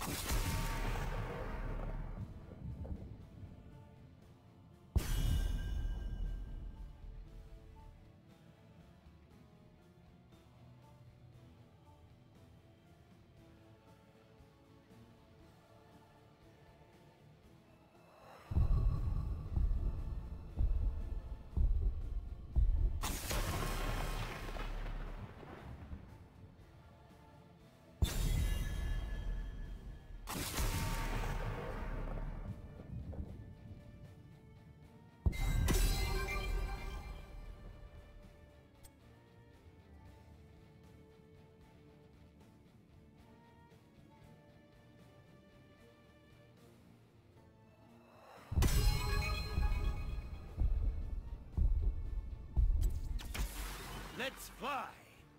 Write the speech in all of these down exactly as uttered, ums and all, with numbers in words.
Let's fly!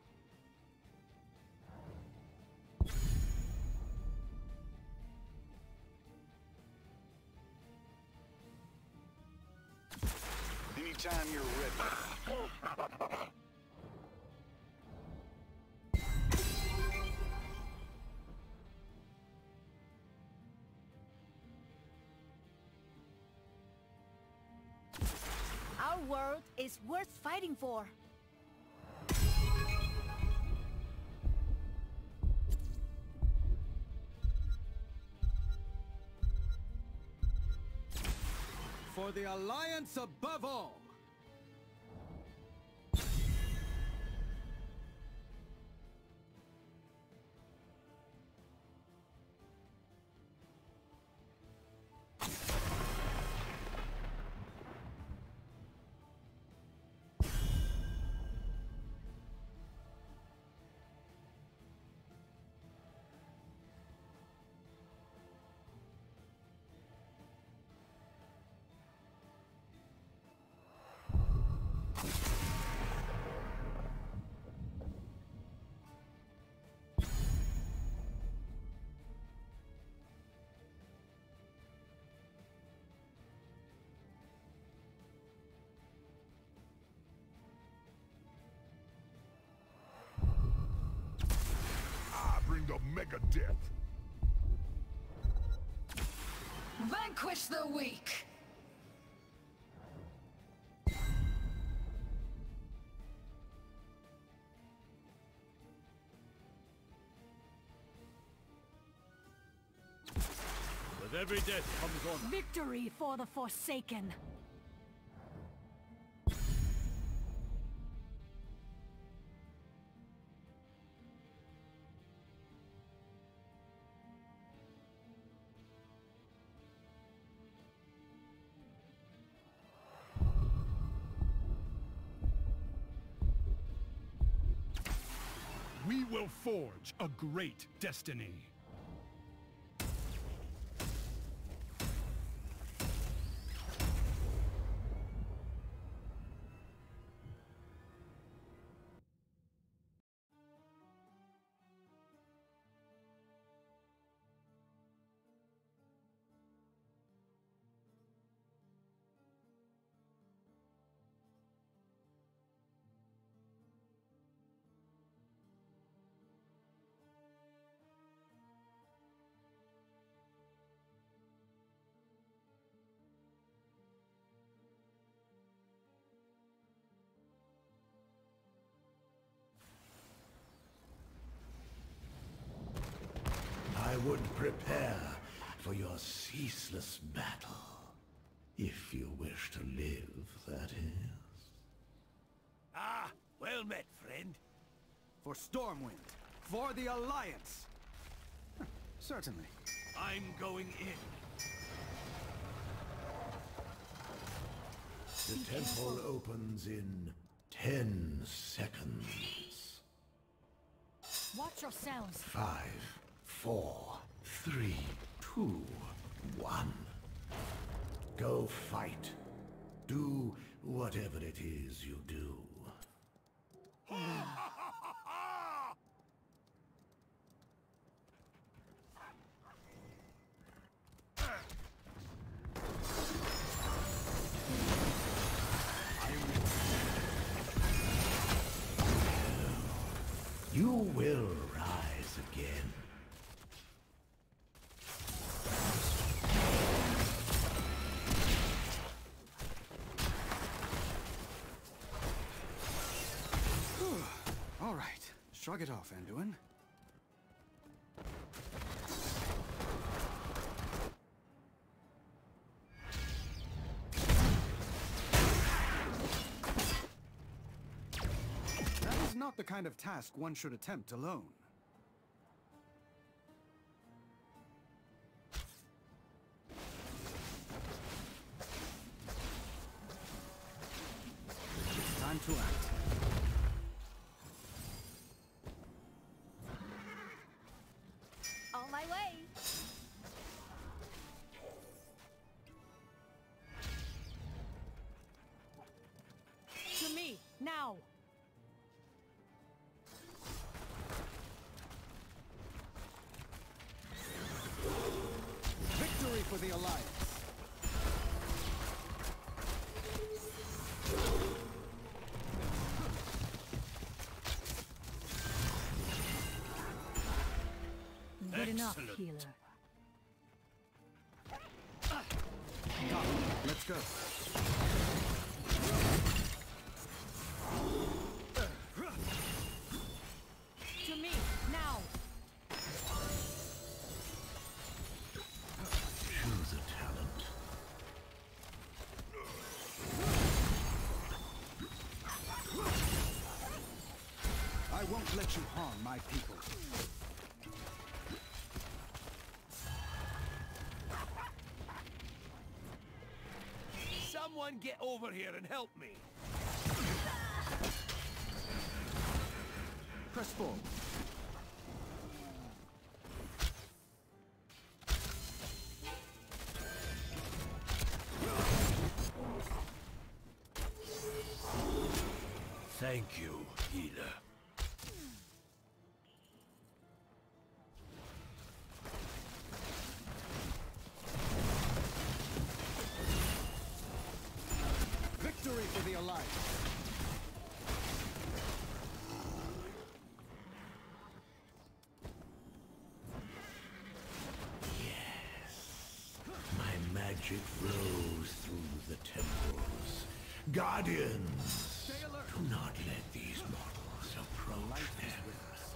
Anytime you're ready. Our world is worth fighting for. For the Alliance above all! Bring the Mega Death! Vanquish the weak! With every death comes honor. Victory for the Forsaken! We will forge a great destiny. I would prepare for your ceaseless battle. If you wish to live, that is. Ah, well met, friend. For Stormwind. For the Alliance. Certainly. I'm going in. The temple opens in ten seconds. Watch yourselves. Five, four, three, two, one. Go fight. Do whatever it is you do. You will rise again. Shrug it off, Anduin. That is not the kind of task one should attempt alone. It's time to act. On my way. To me, now. Victory for the Alliance! Good enough, Excellent. healer. Come, let's go. To me, now. Choose a talent. I won't let you harm my people. Someone get over here and help me. Press forward. Thank you, healer. Victory for the Alliance! My magic flows through the temples. Guardians! Stay alert! Do not let these mortals approach Light is them. with us.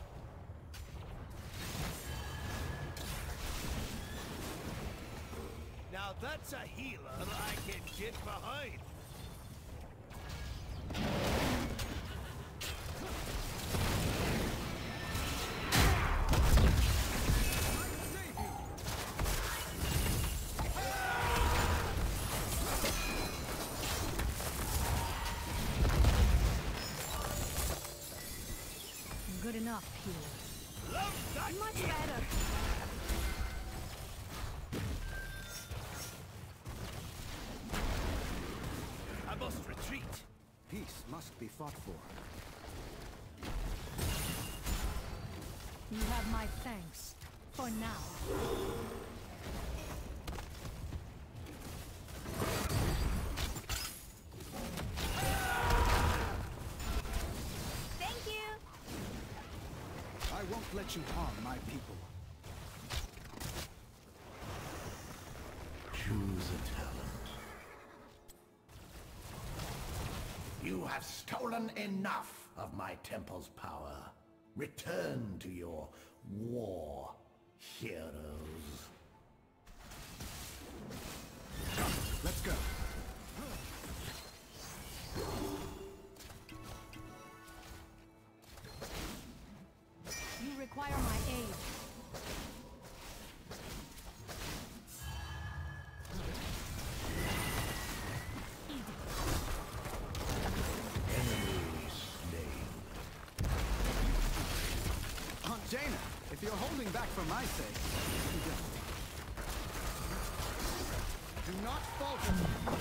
Now that's a healer that I can get behind. Save you! Good enough, healer. Love that. Much better. I must retreat. Peace must be fought for. You have my thanks. For now. Thank you. I won't let you harm my people. Choose a talent. You have stolen enough of my temple's power. Return to your war, heroes. Come, let's go. You require my aid. Enemy slain. Aunt Jaina, if you're holding back for my sake, you don't. Do not falter.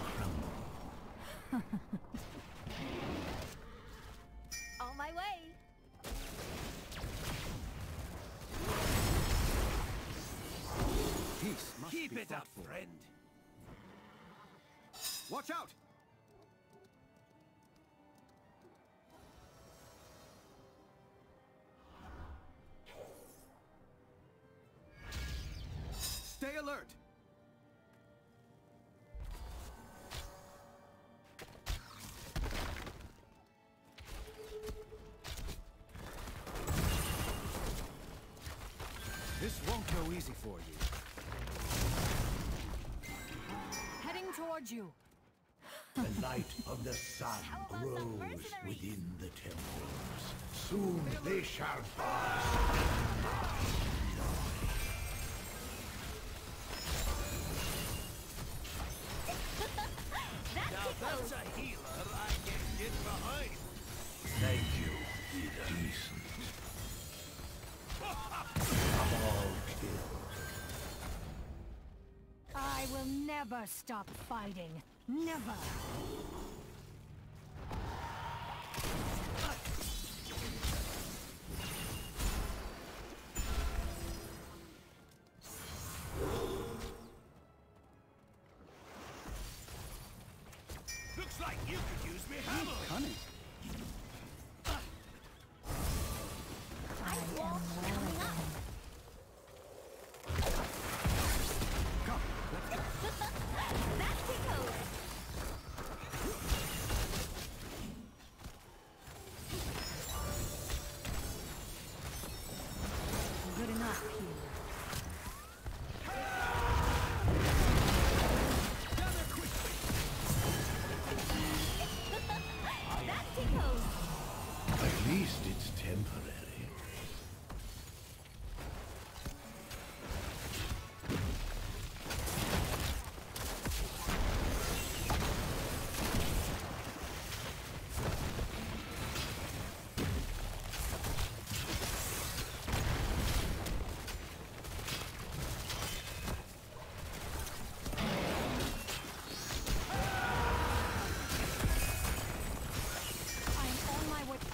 On my way. Peace must Keep be it fought up, for. friend. Watch out! Stay alert! easy for you. Heading towards you. The light of the sun How about some grows mercenaries? within the temples. Soon they shall pass. That's Now that's a healer I can get behind. Thank you, Ida. Decent. I'm all killed. I will never stop fighting. Never. Looks like you could use me hammer. Cunning. I am coming up. Come, let's go. That tickles. Good enough here. That tickles. At least it's temporary. I am on my way.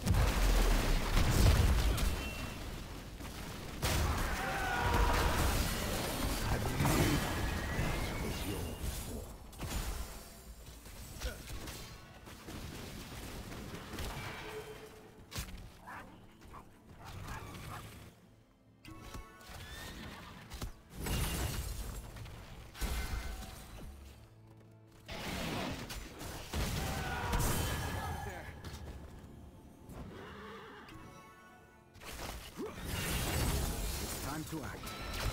I believe that was your fault. It's time to act.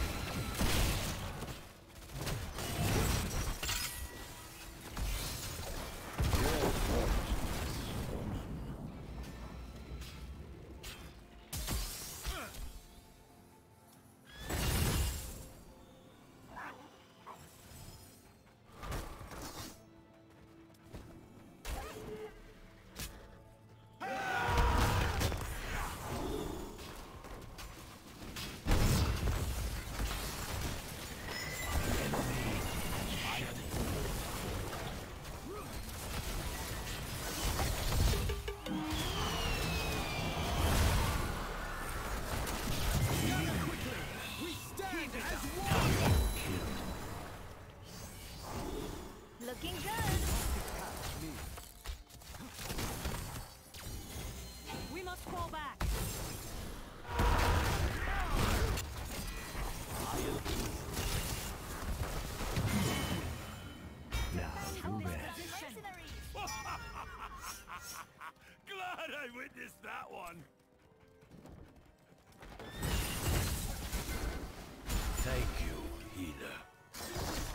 Looking good. We must fall back. Now Help you us rest. position. Glad I witnessed that one. Thank you, healer.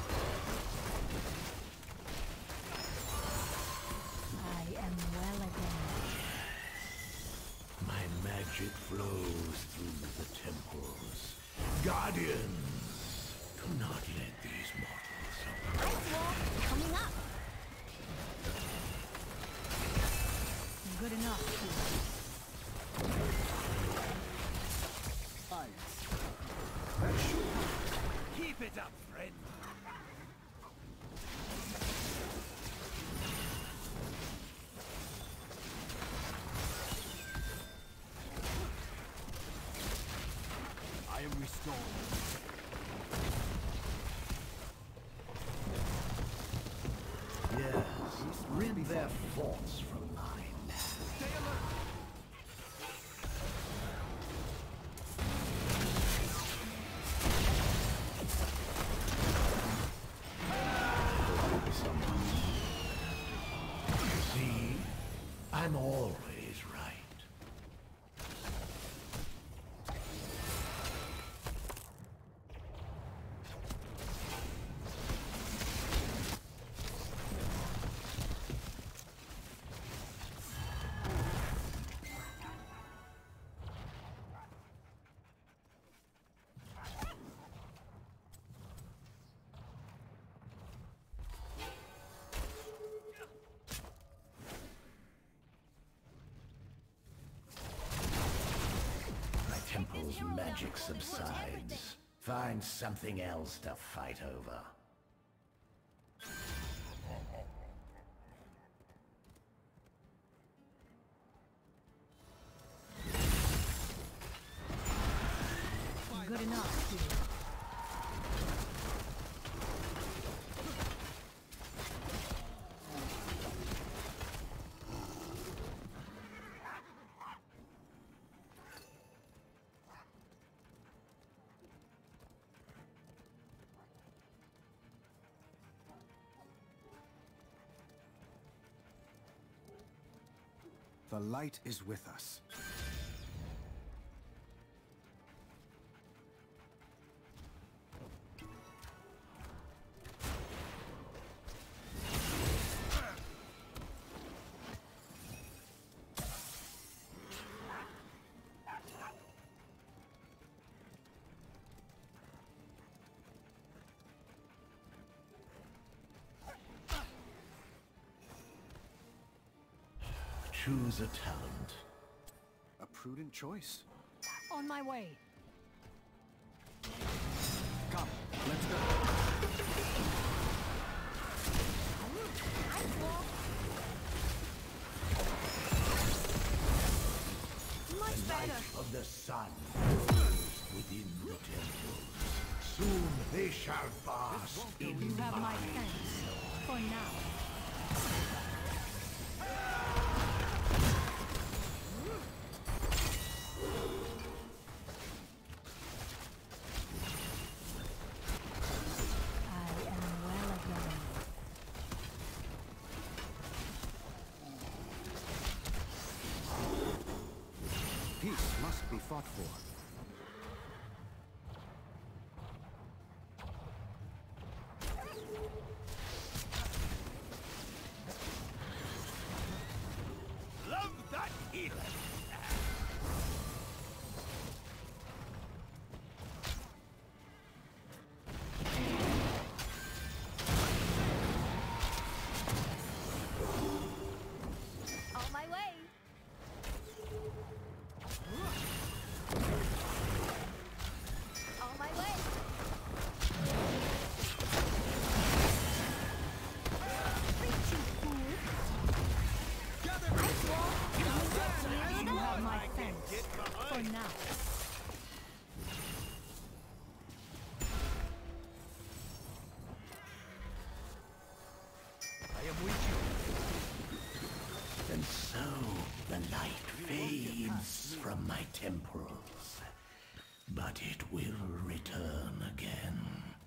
I am well again. My magic flows through the temples. Guardians, do not let these mortals Ice wall coming up. Good enough here. Science. Keep it up, friend. I am restored. Yes, rid their thoughts from mine. Stay alert. See, I'm always right. those magic subsides, find something else to fight over. Good enough, dude. The light is with us. Choose a talent. A prudent choice. On my way. Come, let's go. Much better. Light of the sun burns within the temple. Soon they shall bask in You have my light. thanks. For now. I am well again. Peace must be fought for. Love that healing. On my way. On my way. You have my thanks. For now. I am with you. And so the light fades from my temples. But it will return again.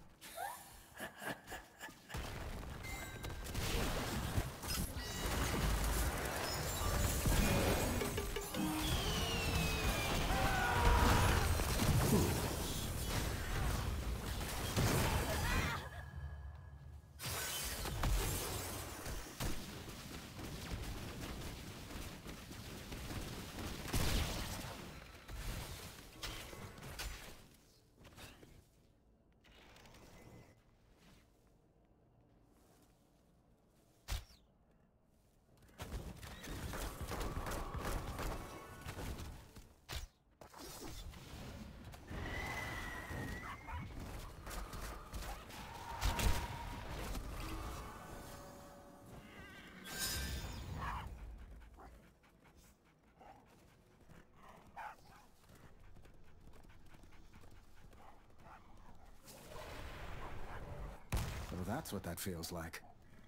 So that's what that feels like.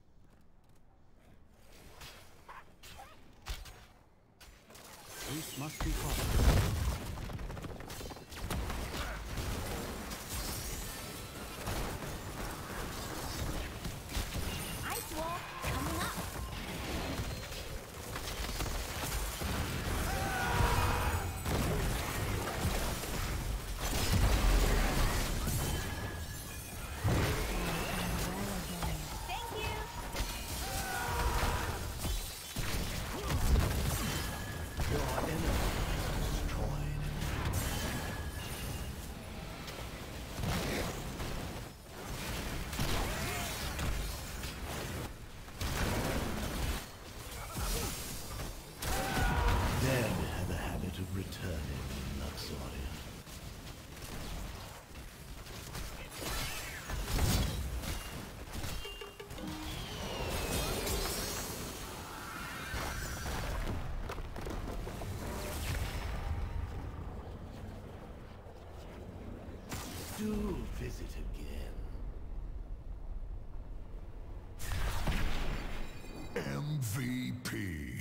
Peace must be fought. Ice wall coming up. Thank you. Your enemy is destroyed. Dead had the habit of returning in Luxoria. V P.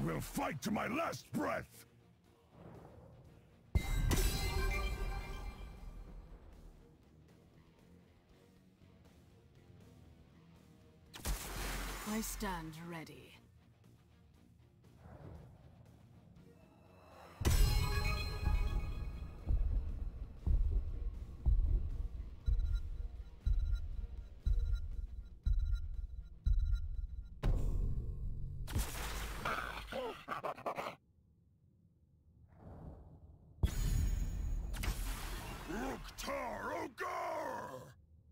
will fight to my last breath! I stand ready. Ruktar Ogar!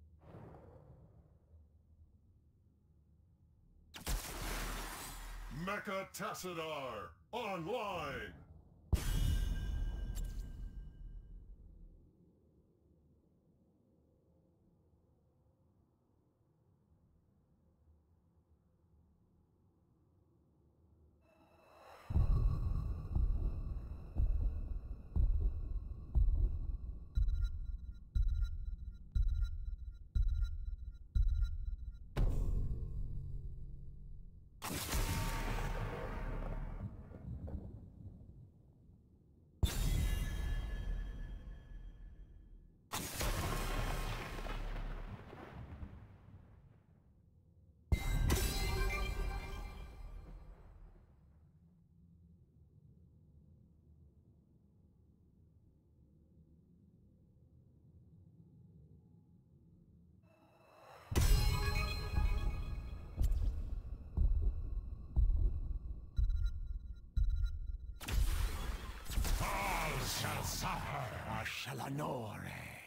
Mecha Tassadar, online! Shall suffer or shall honore.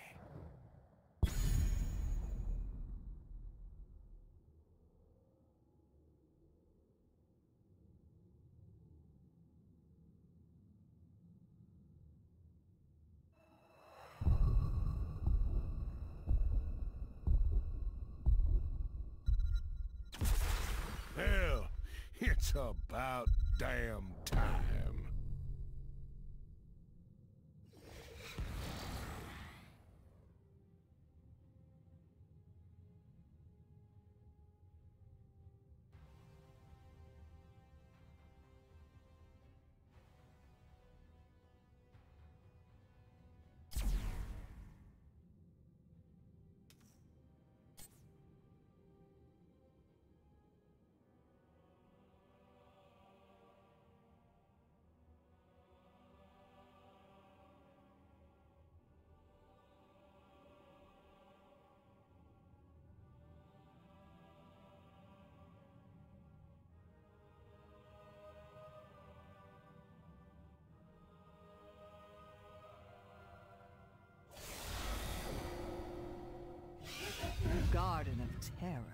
Hell, it's about damn time. Garden of Terror.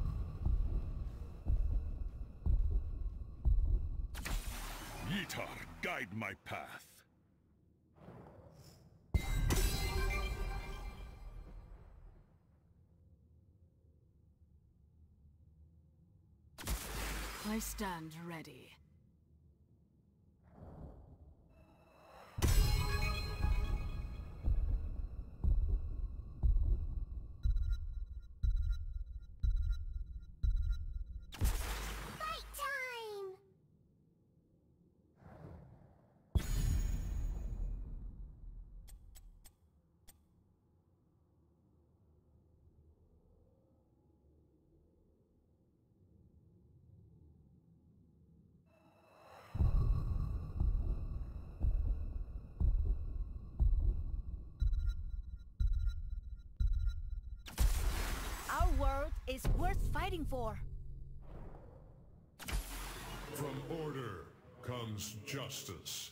Yitar guide my path. I stand ready. Our world is worth fighting for. From order comes justice.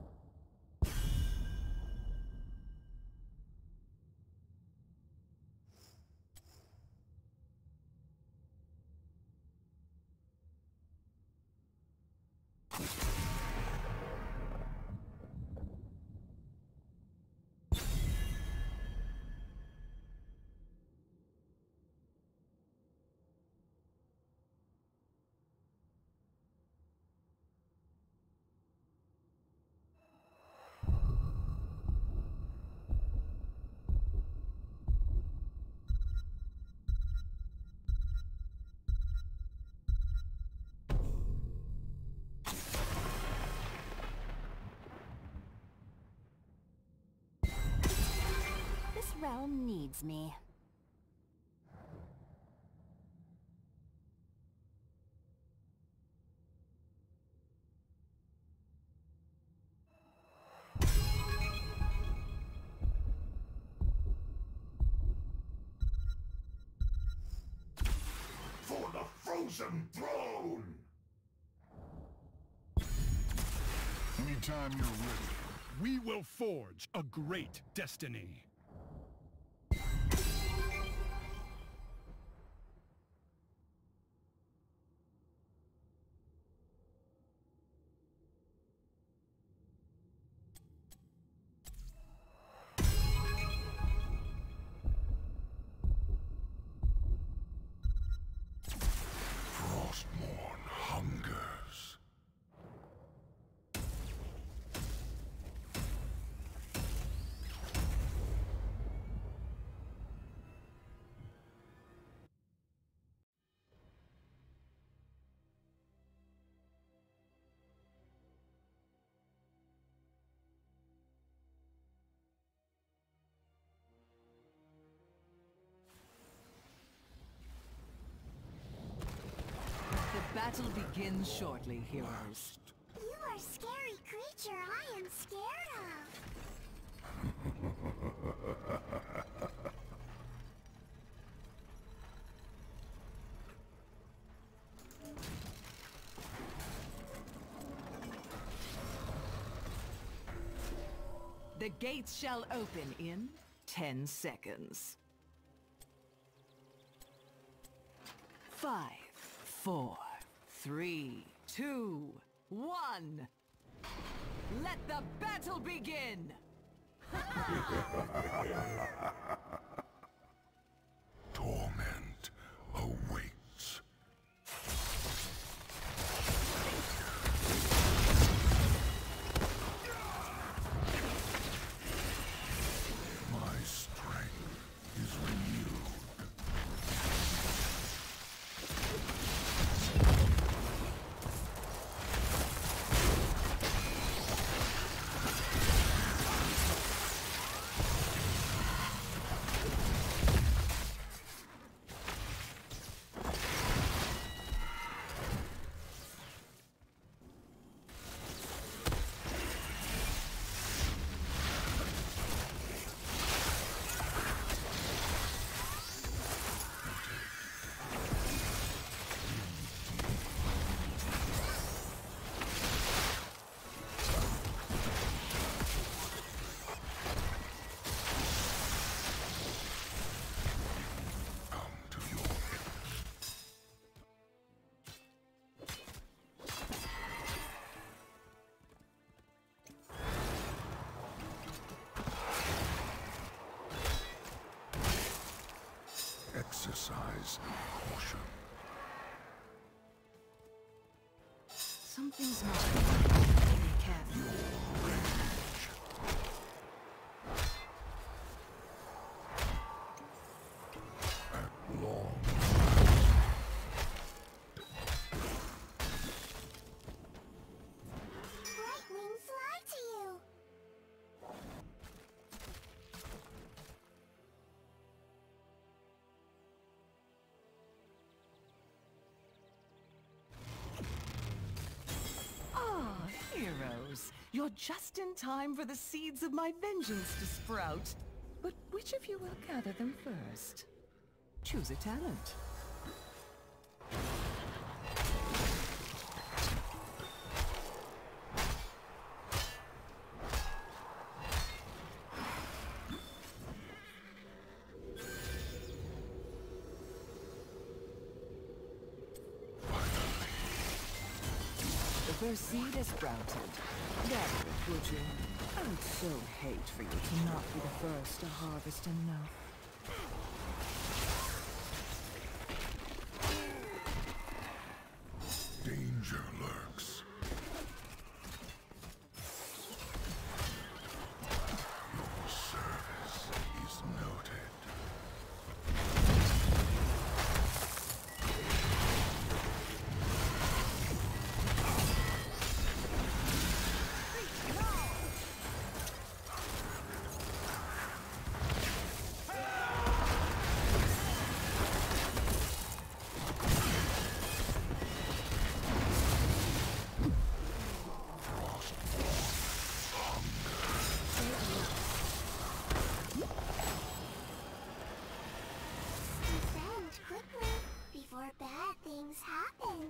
This realm needs me. For the frozen throne! Anytime you're ready. We will forge a great destiny. Frostmourne hungers. The battle begins shortly, heroes. You are a scary creature I am scared of. The gates shall open in ten seconds. Five, four, three, two, one. Let the battle begin! Torment awaits. My strength is renewed. Exercise caution. Something's not right. Be careful. At long. Bright wings fly to you. Ah, heroes. You're just in time for the seeds of my vengeance to sprout. But which of you will gather them first? Choose a talent. The first seed is sprouted. Gather it, would you? I would so hate for you to not be the first to harvest enough. Danger lurks. Your service is noted. Descend quickly before bad things happen.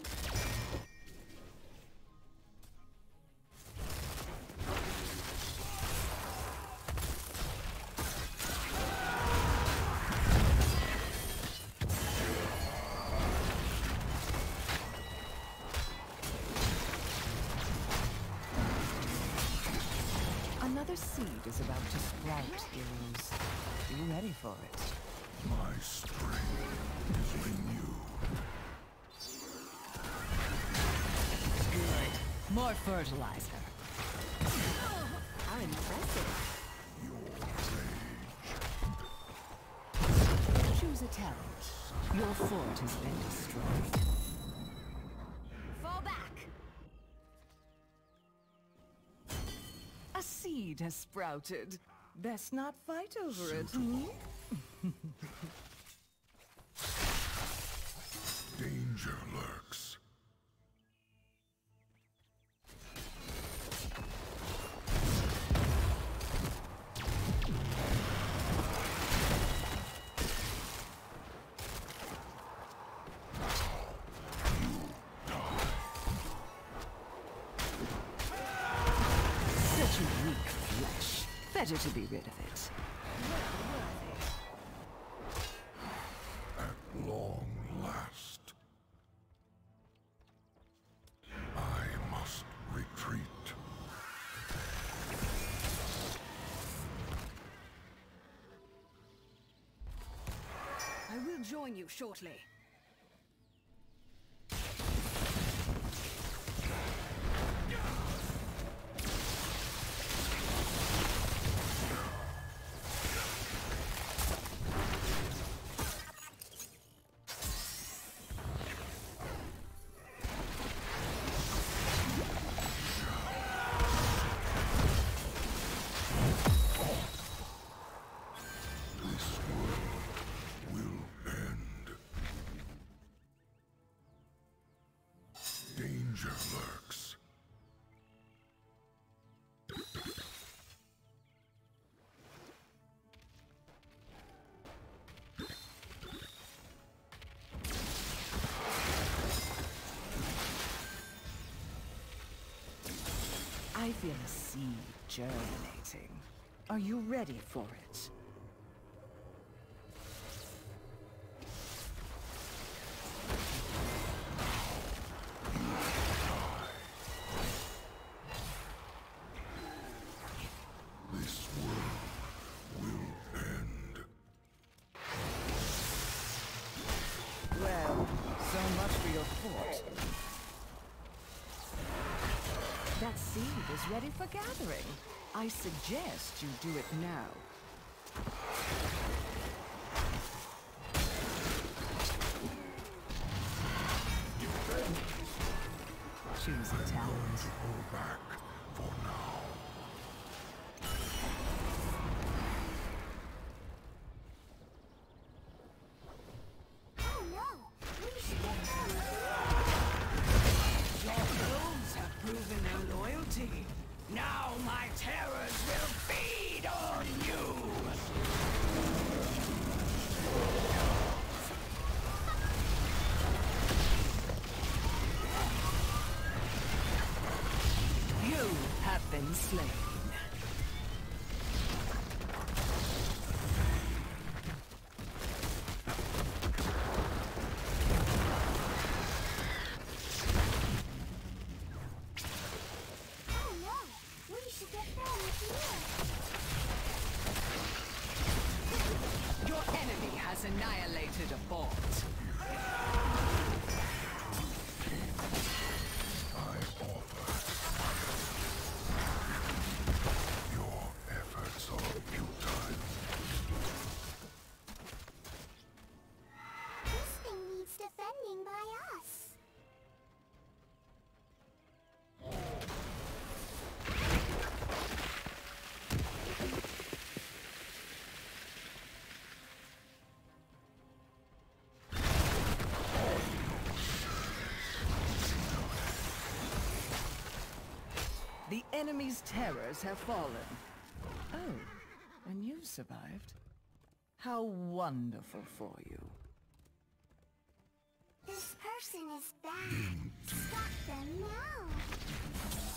Another seed is about to sprout, heroes. Be ready for it. My strength is renewed. Good. More fertilizer. How impressive. Your rage. Choose a talent. Your fort has been destroyed. Fall back. A seed has sprouted. Best not fight over it, hmm? Danger lurks. Such weak flesh. Better to be rid of it. At long last. I must retreat. I will join you shortly. This world will end. Danger lurks. I feel a seed germinating. Are you ready for it? This world will end. That seed is ready for gathering. I suggest you do it now. Choose a talent. Hold back for now. Oh no! We should get them! Your clones have proven their loyalty. Now my terrors will feed on you! You have been slain. Oh no! We should get them here! Your enemy has annihilated a bot. I offer. Your efforts are futile. This thing needs defending by us. The enemy's terrors have fallen. Oh, and you've survived. How wonderful for you. This person is bad. Stop them now!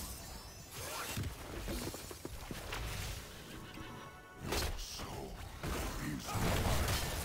Soul is mine.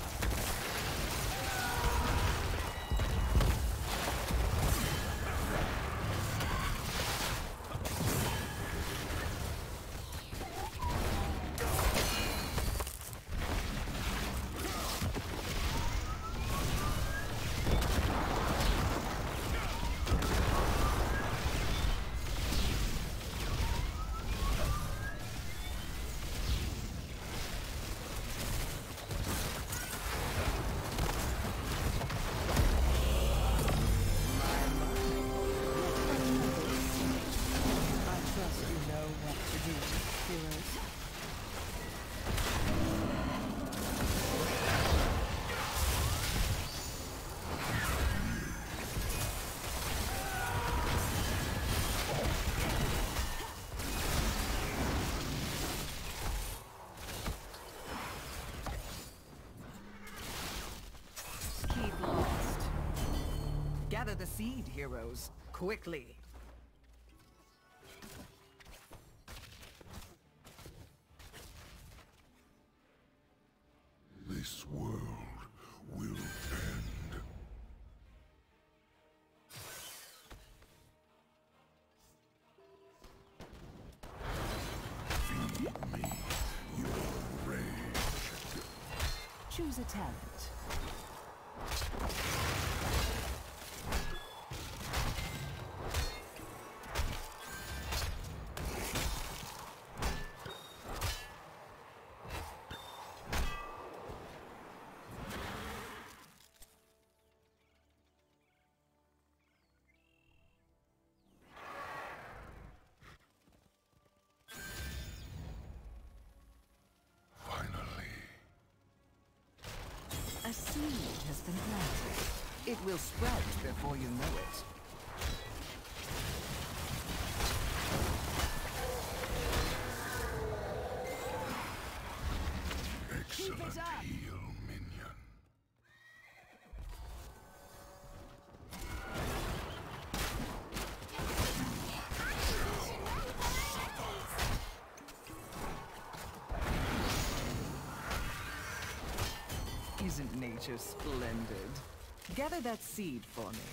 I trust you know what to do, heroes. Keep lost. Gather the seed, heroes, quickly. This world will end. Feed me your rage. Choose a talent. Finally. A seed has been planted. It will sprout before you know it. Excellent heal, minion. Isn't nature splendid? Gather that seed for me.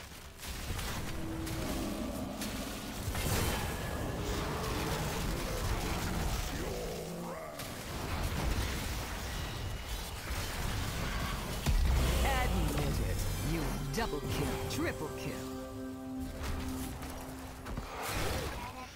Admit it. You double kill, triple kill. Gotta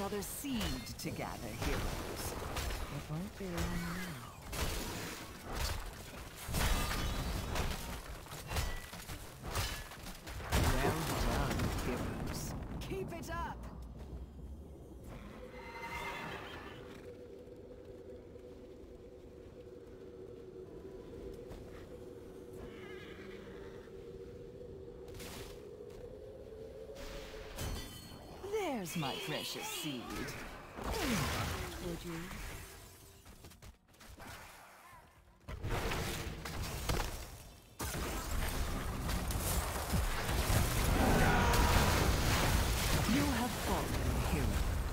another seed to gather, heroes. It won't be long now. Well done, heroes. Keep it up! There's my precious seed. Would you? You have fallen, hero.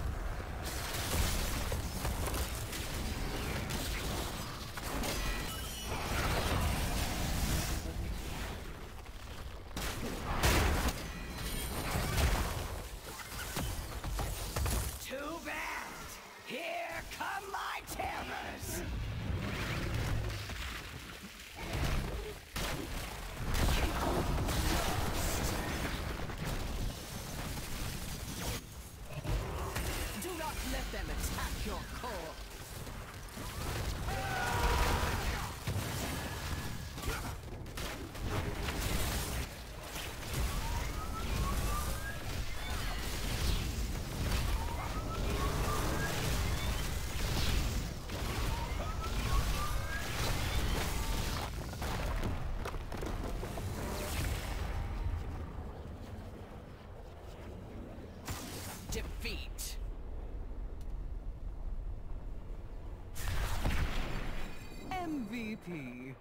Too bad! Here come my terrors! Do not let them attack your core! Defeat. M V P.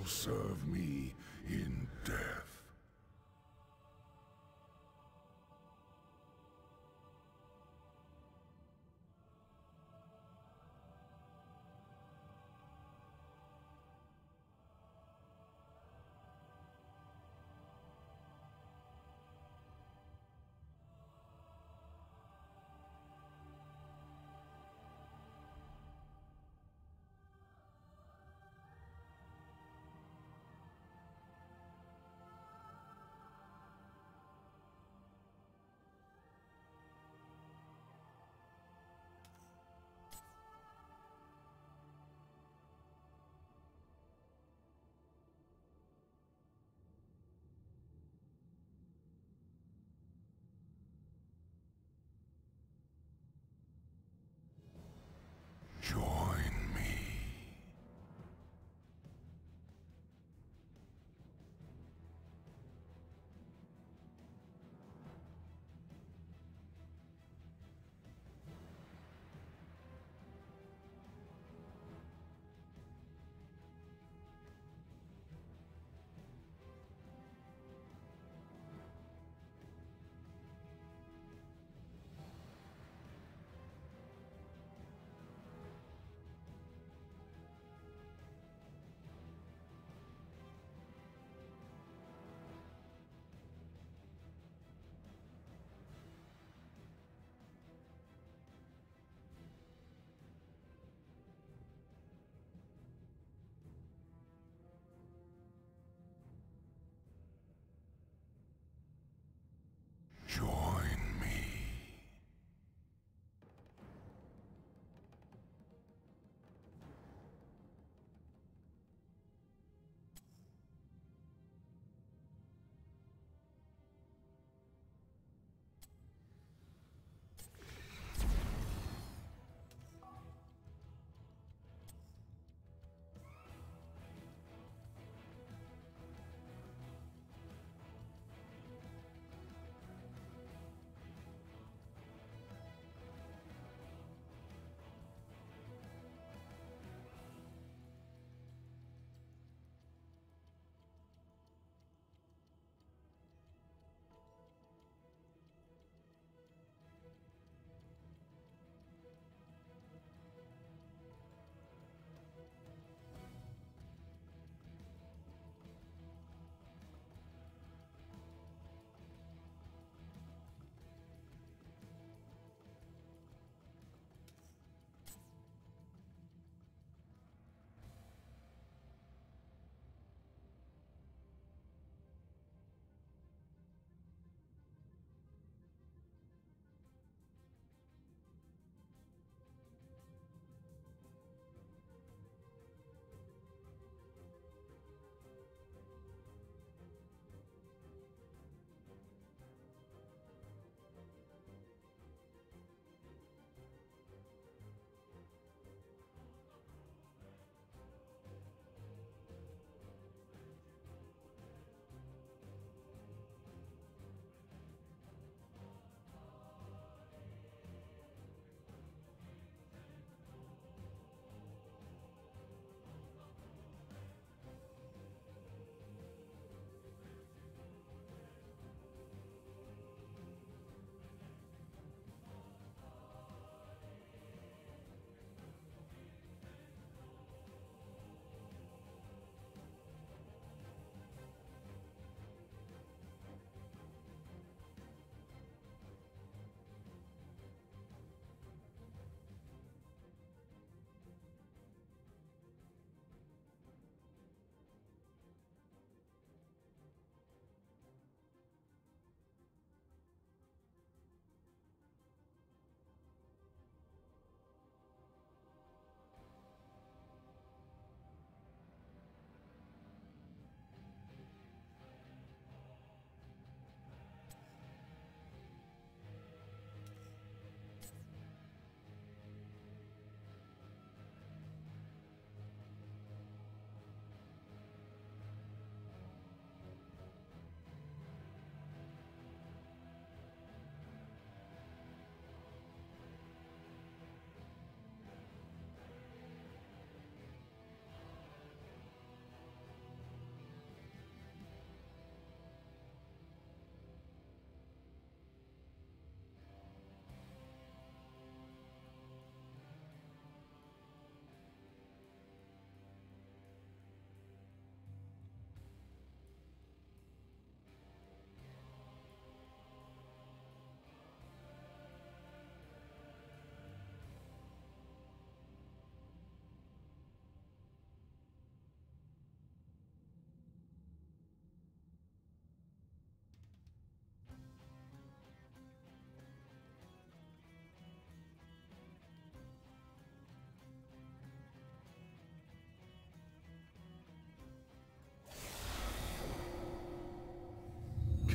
serve me in death.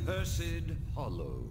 Cursed Hollow.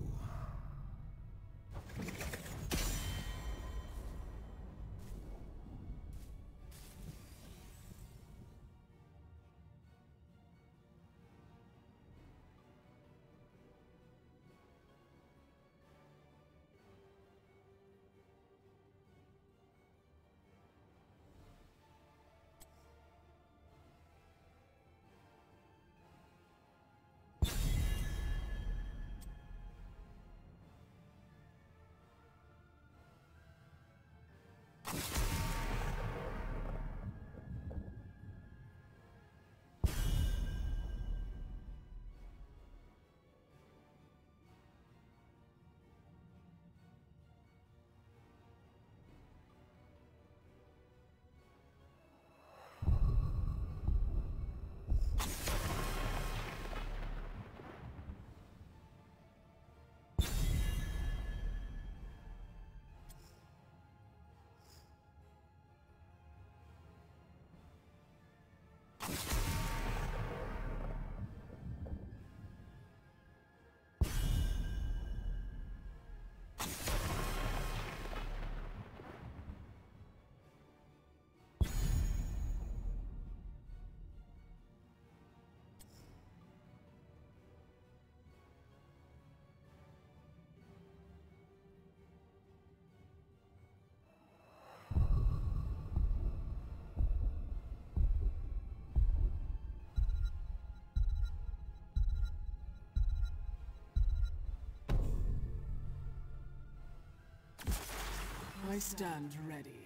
I stand ready.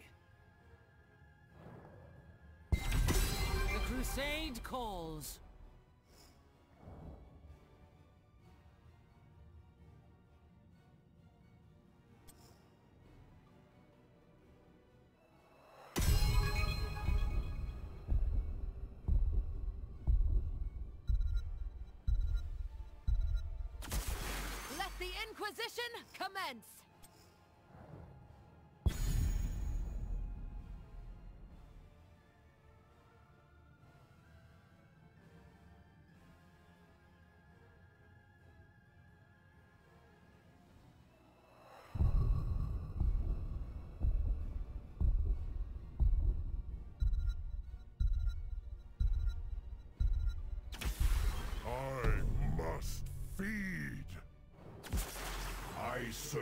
The crusade calls. Let the Inquisition commence! I must feed. I serve.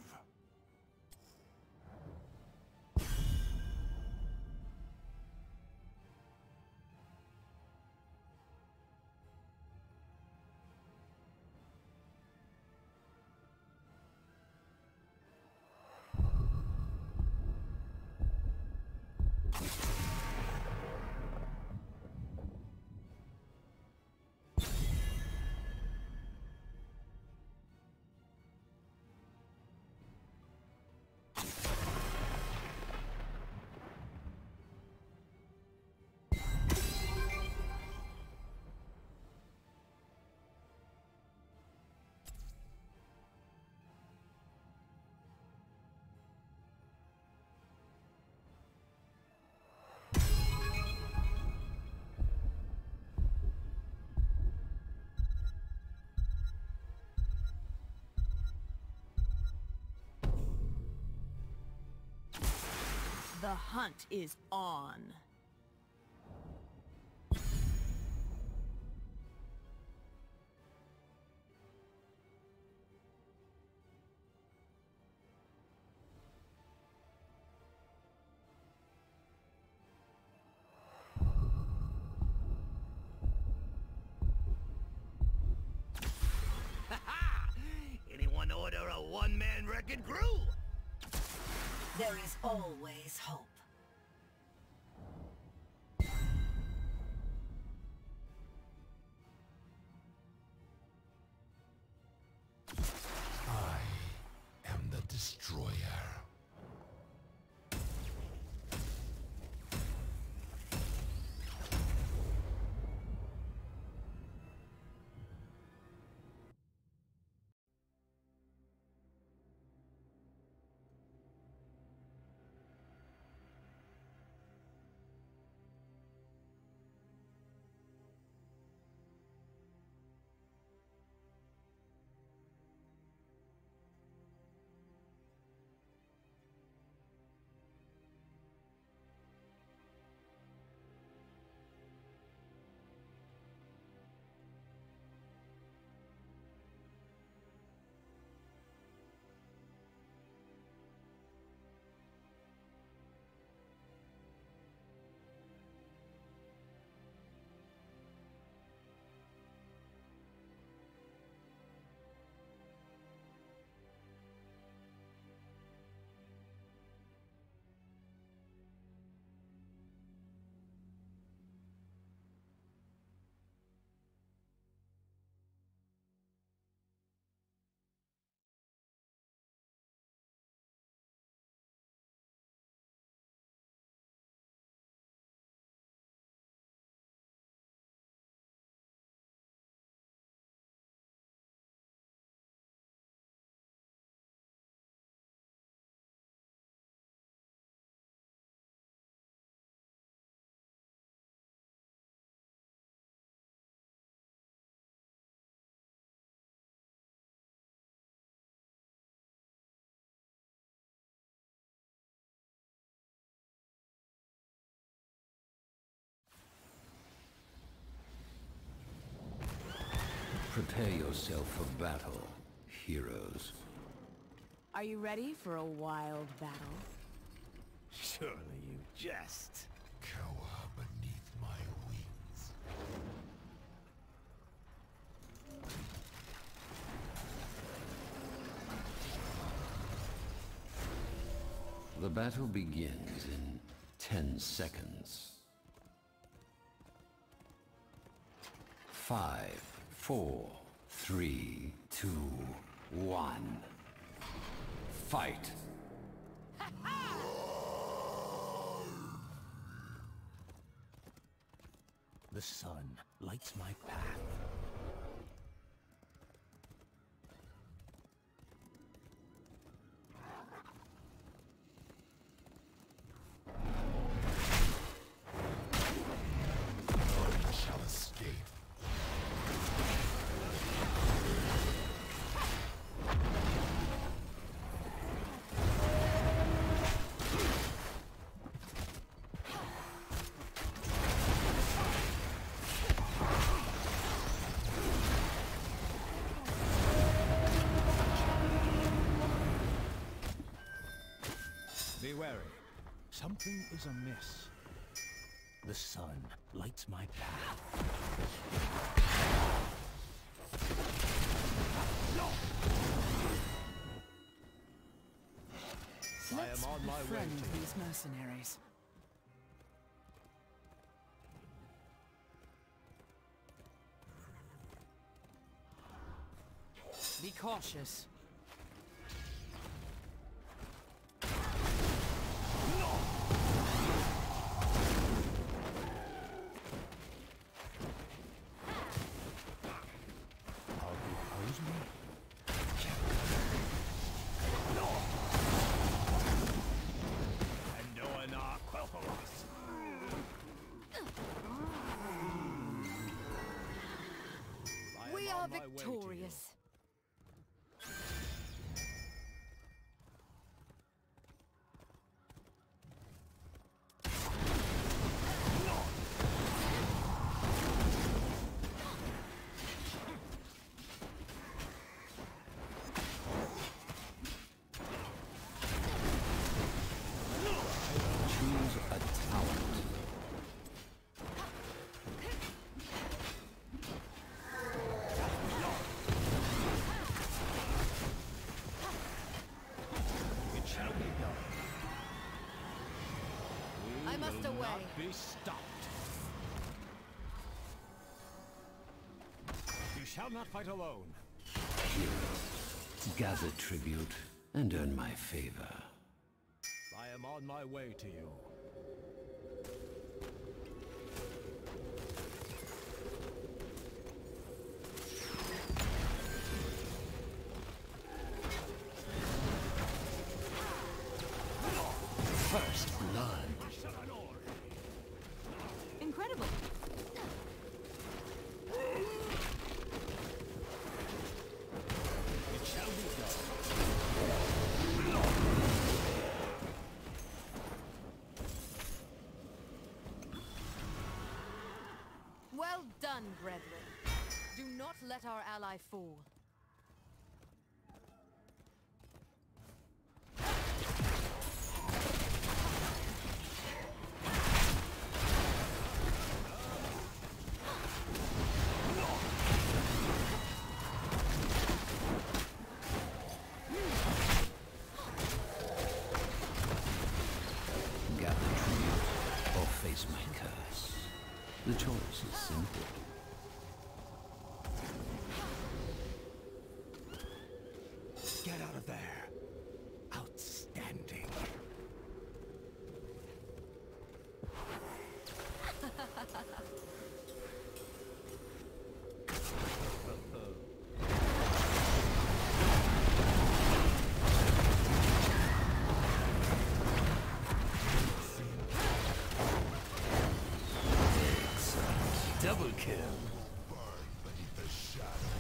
The hunt is on. Anyone order a one-man wrecking crew? There is always hope. I am the destroyer. Prepare yourself for battle, heroes. Are you ready for a wild battle? Surely you jest. Cower beneath my wings. The battle begins in ten seconds. Five, four, three, two, one. Fight! The sun lights my path. None shall escape. Be wary. Something is amiss. The sun lights my path. I Let's am on my way befriend to these mercenaries. Be cautious. oppose me. Endoana Quel'Thalas. We are victorious. Choose a talent. It shall be done. We I must will away. not be stopped. You shall not fight alone. Heroes, gather tribute and earn my favor. I am on my way to you. First blood. Incredible. It shall be done. Well done, brethren. Do not let our ally fall. Gather tribute or face my curse. The choice is simple. Get out of there. Outstanding. Double kill. Burn beneath the shadow.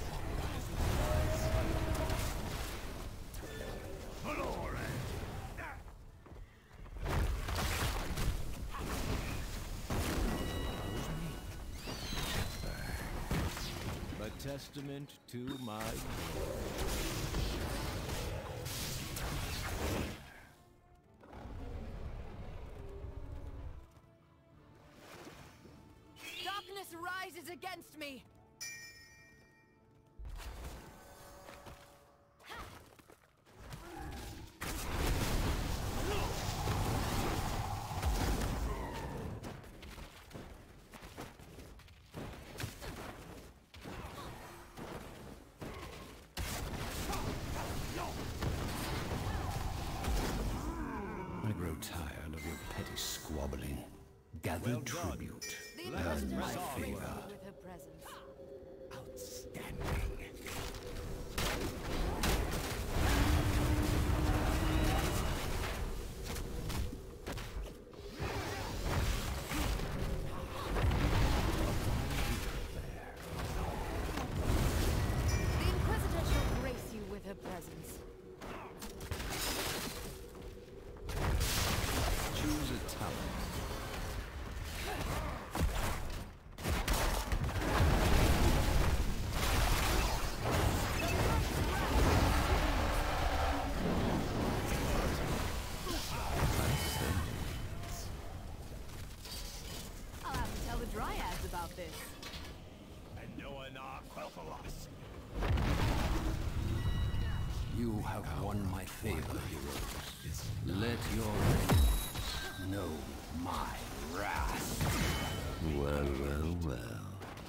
But testament to my... Darkness rises against me! I grow tired of your petty squabbling. Gather Well done. tribute. The Earn Inquisitor my shall grace you favor. with her presence. Outstanding. The Inquisitor shall grace you with her presence. Choose a talent. I'll have to tell the Dryads about this. And Noah Nah Quel'Thalas. You have won my favor, heroes. Let your enemies know my wrath. Well, well, well.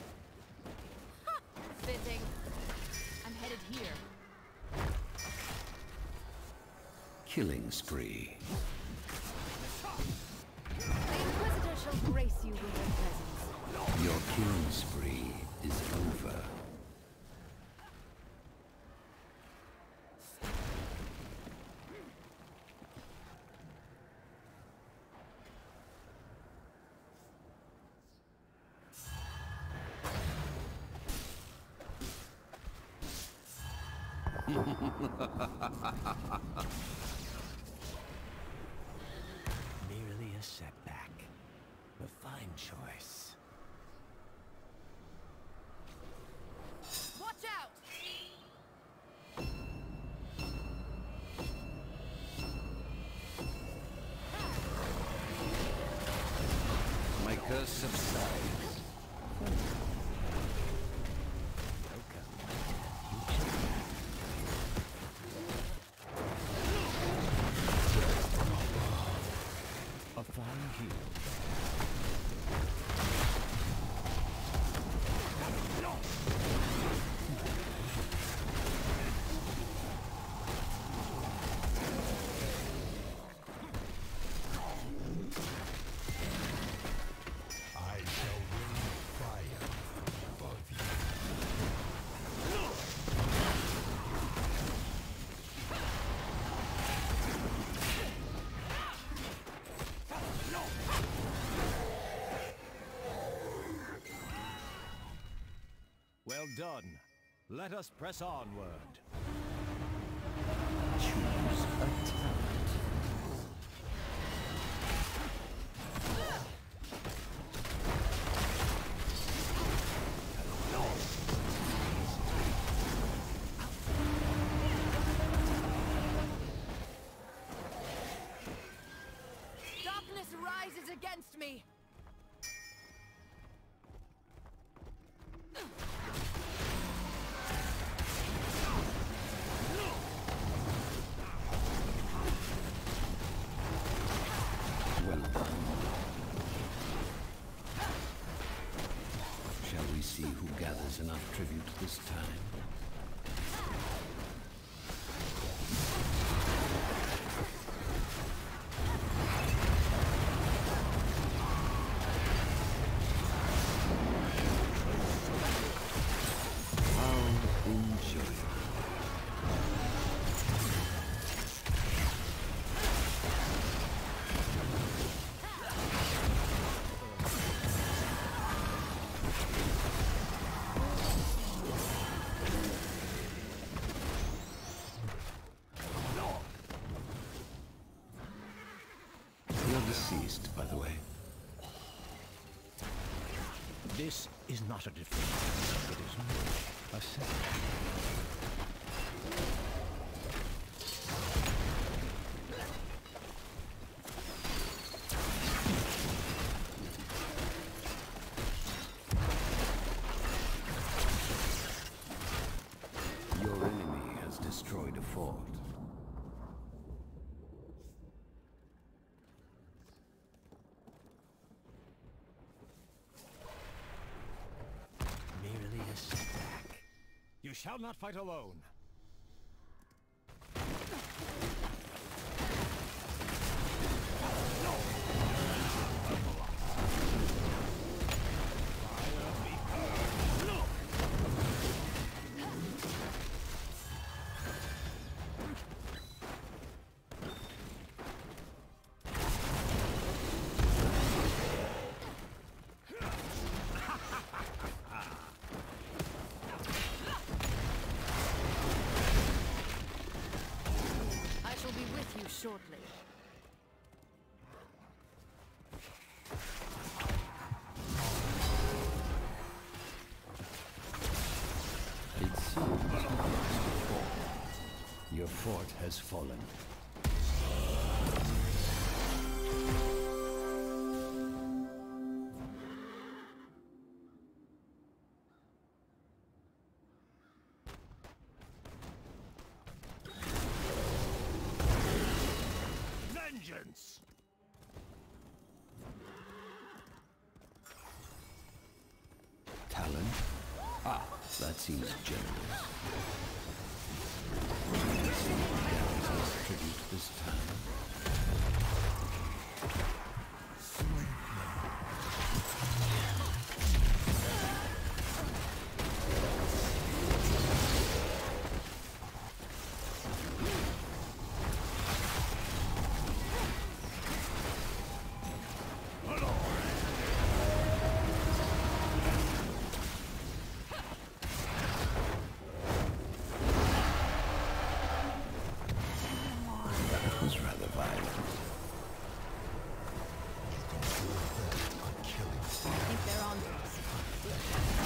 Fitting. I'm headed here. Killing spree. The Inquisitor shall grace you with her presence. Your killing spree is over. Merely a setback. A fine choice. Watch out! My curse subsides. A fine hero. I shall rain fire above you. Well done. Let us press onward. Choose a talent. Darkness rises against me! Well done. Shall we see who gathers enough tribute this time? I'll enjoy it. You're deceased, by the way. This is not a defeat. It is more. A setback. Your enemy has destroyed a fort. Merely a setback. You shall not fight alone. I shall be with you shortly. It seems you lost the fort. Your fort has fallen. Vengeance! Talent? Ah, that seems generous. Tribute this time. That was rather violent. I think they're on to us.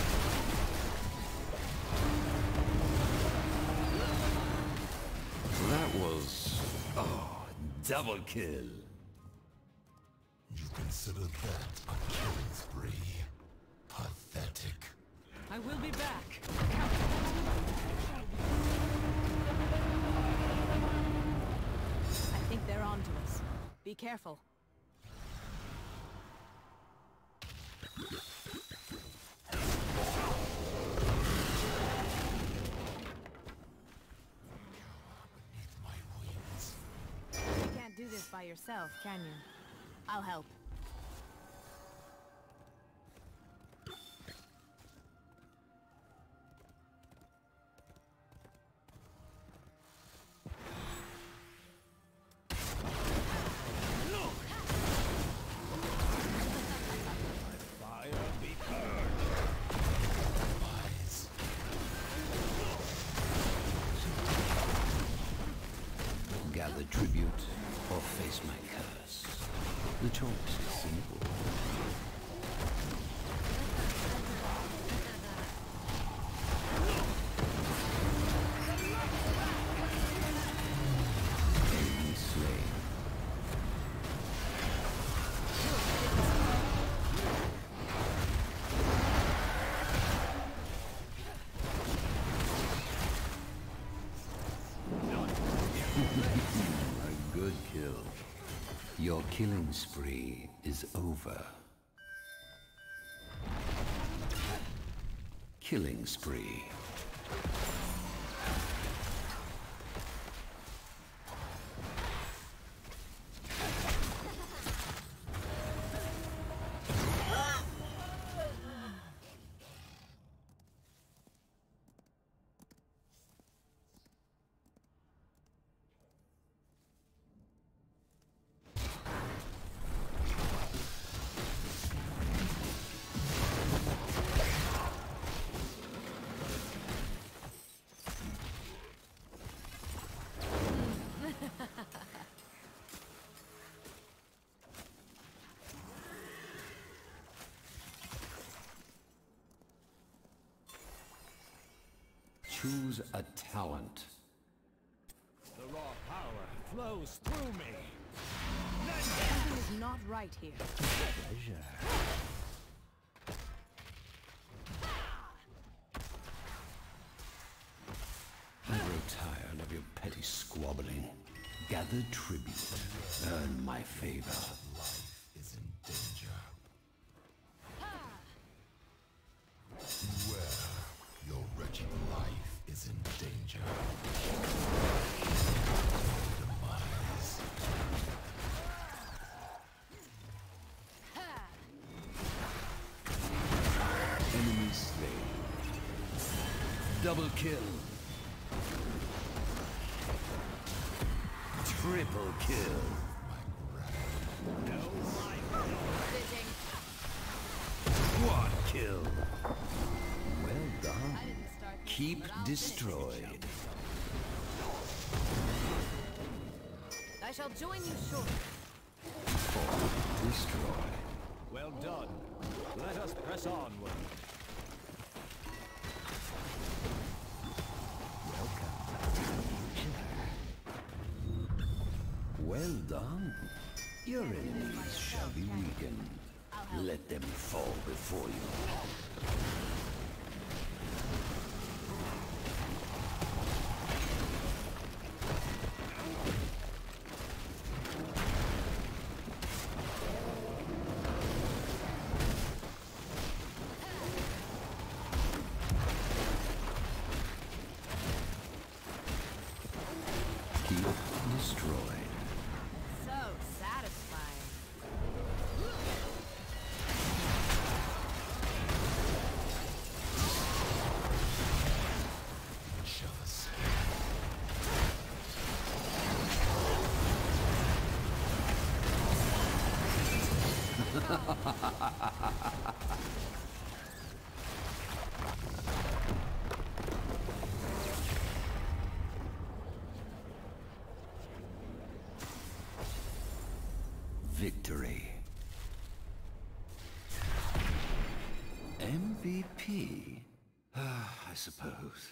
That was... oh, double kill. You consider that a killing spree? Pathetic. I will be back. I think they're on to us. Be careful. Beneath my wings. You can't do this by yourself, can you? I'll help. Fire be purged. Wise. Gather tribute or face my curse. The choice is simple. Enemy slain. A good kill. Your killing spree is over. Killing spree. Choose a talent. The raw power flows through me. Something is not right here. Pleasure. I grow tired of your petty squabbling. Gather tribute. Earn my favor. Life is in danger. Beware, your wretched life is in danger. Demise. Enemy slain. Double kill. Triple kill. Sitting. Quad kill. Well done. I didn't start this, Keep but I'll destroyed. I shall join you shortly. Destroy. Well done. Let us press onward. Well done. Your enemies shall be weakened. Let them fall before you. Keep destroyed. So satisfying. Just. Victory. M V P? Ah, I suppose.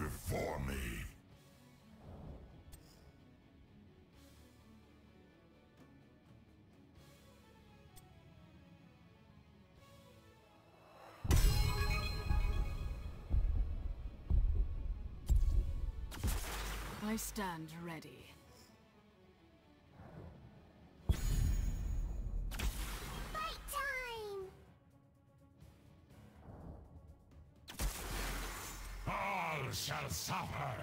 before me. I stand ready. Fight time! All shall suffer.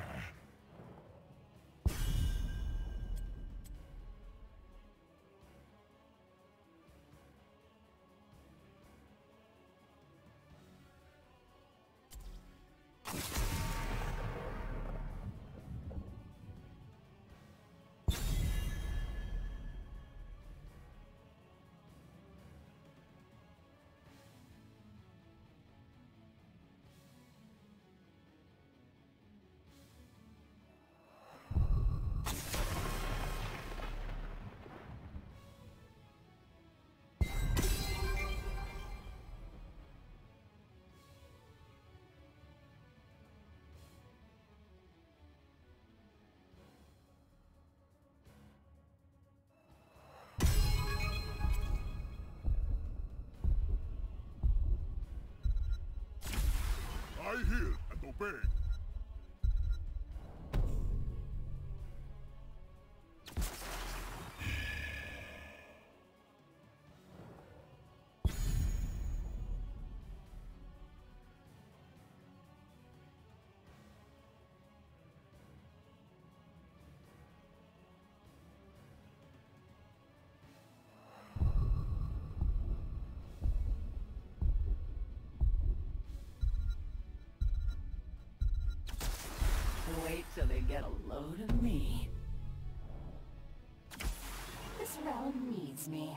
I hear and obey. Wait till they get a load of me. This realm needs me.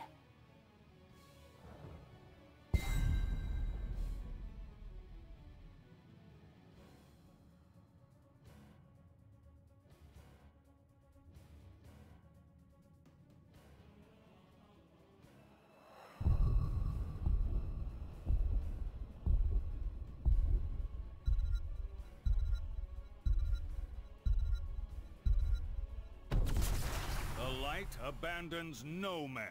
The light abandons no man.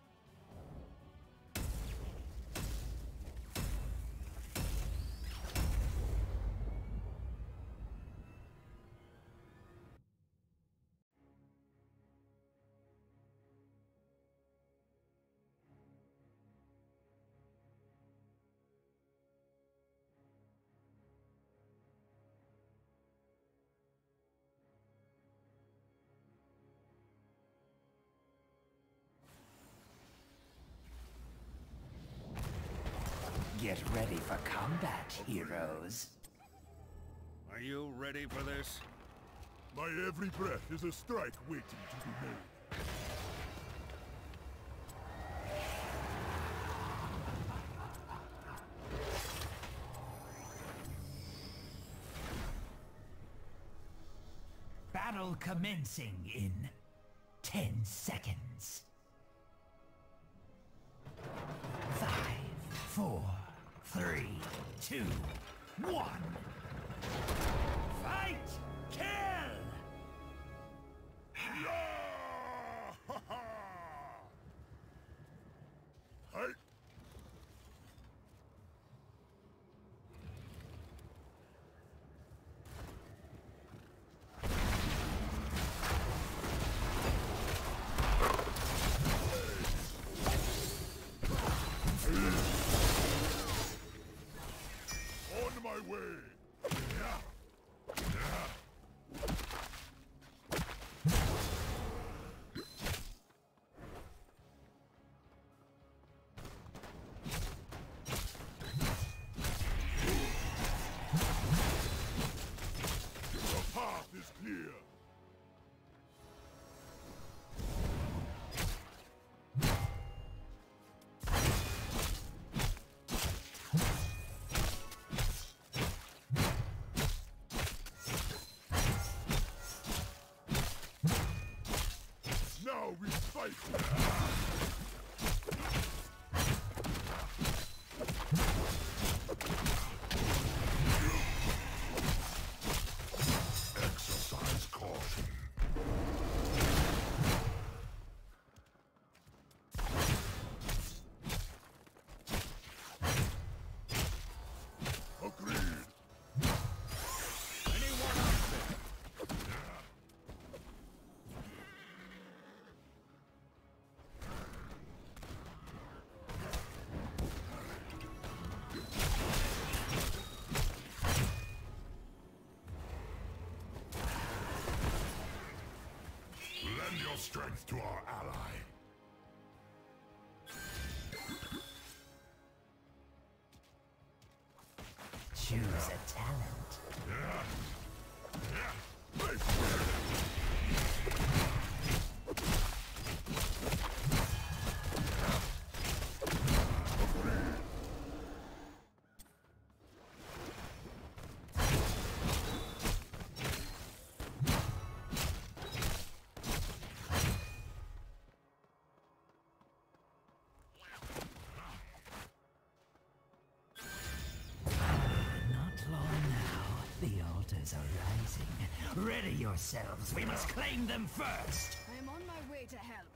Get ready for combat, heroes. Are you ready for this? My every breath is a strike waiting to be made. Battle commencing in ten seconds. Five, four, three, two, one. Fight! Kill! Hey! On my way! The path is clear. Now we fight! strength to our ally. Choose a talent. Yeah. Yeah. Ready yourselves. We must claim them first. I am on my way to help.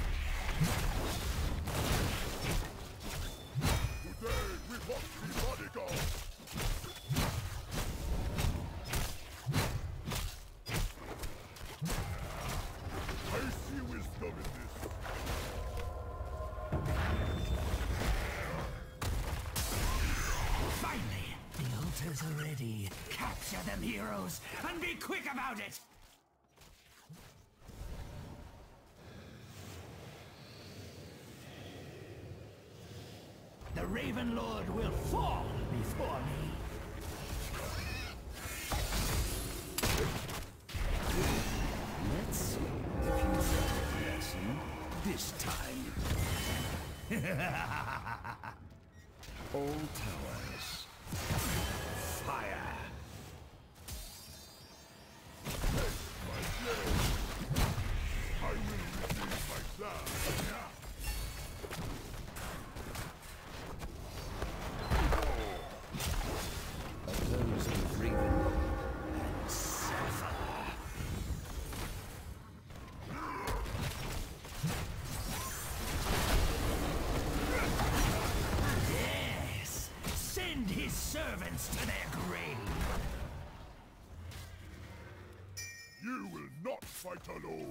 Today we must be bodyguards. I see wisdom in this. Finally, the altars are ready. Capture them, heroes, and be quick about it! The Raven Lord will fall before me. Let's see if you learn a lesson this time. All towers. Fire! I will retrieve my plan. Of those who Raven and suffer. Yes! Send his servants to their grave! You will not fight alone.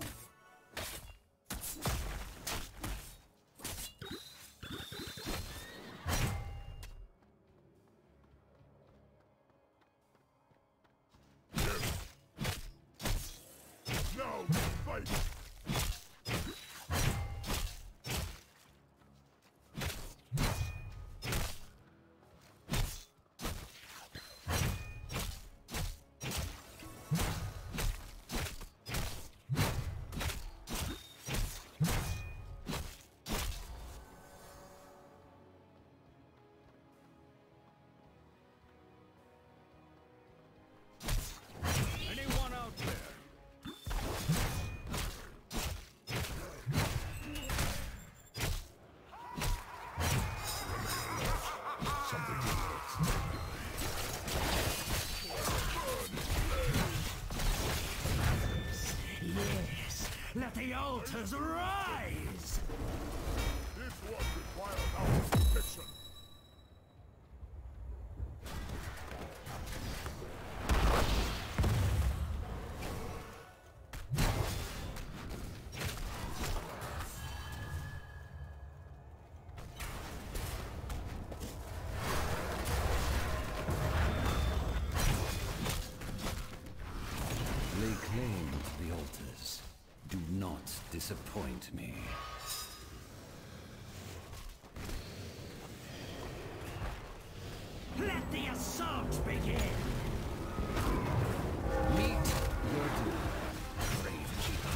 Now fight! Anyone out there? Yes! Let the altars rise! This one requires our protection. Lay claim to the altars. Do not disappoint me. Let the assault begin! Meet your doom, Grave Keeper.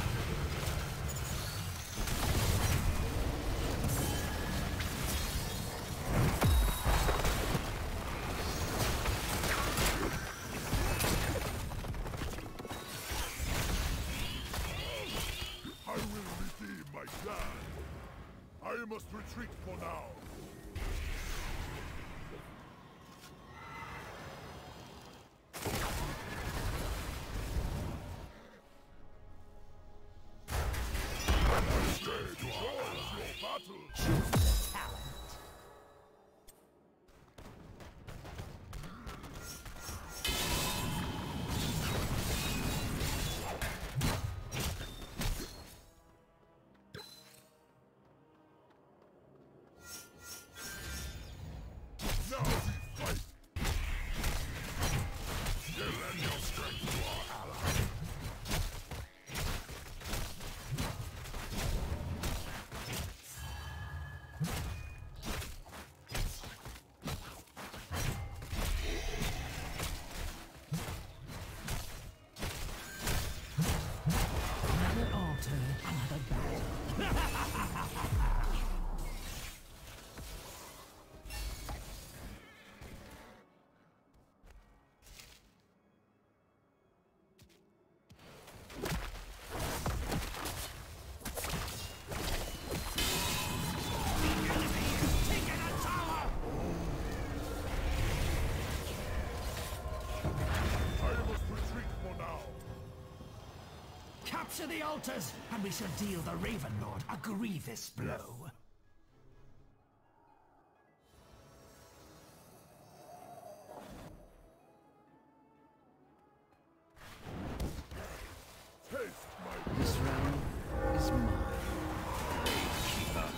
I will redeem my plan. I must retreat for now. Stay to all your battles. Choose the talent. Capture the altars, and we shall deal the Raven Lord a grievous blow. This round is mine. Keeper.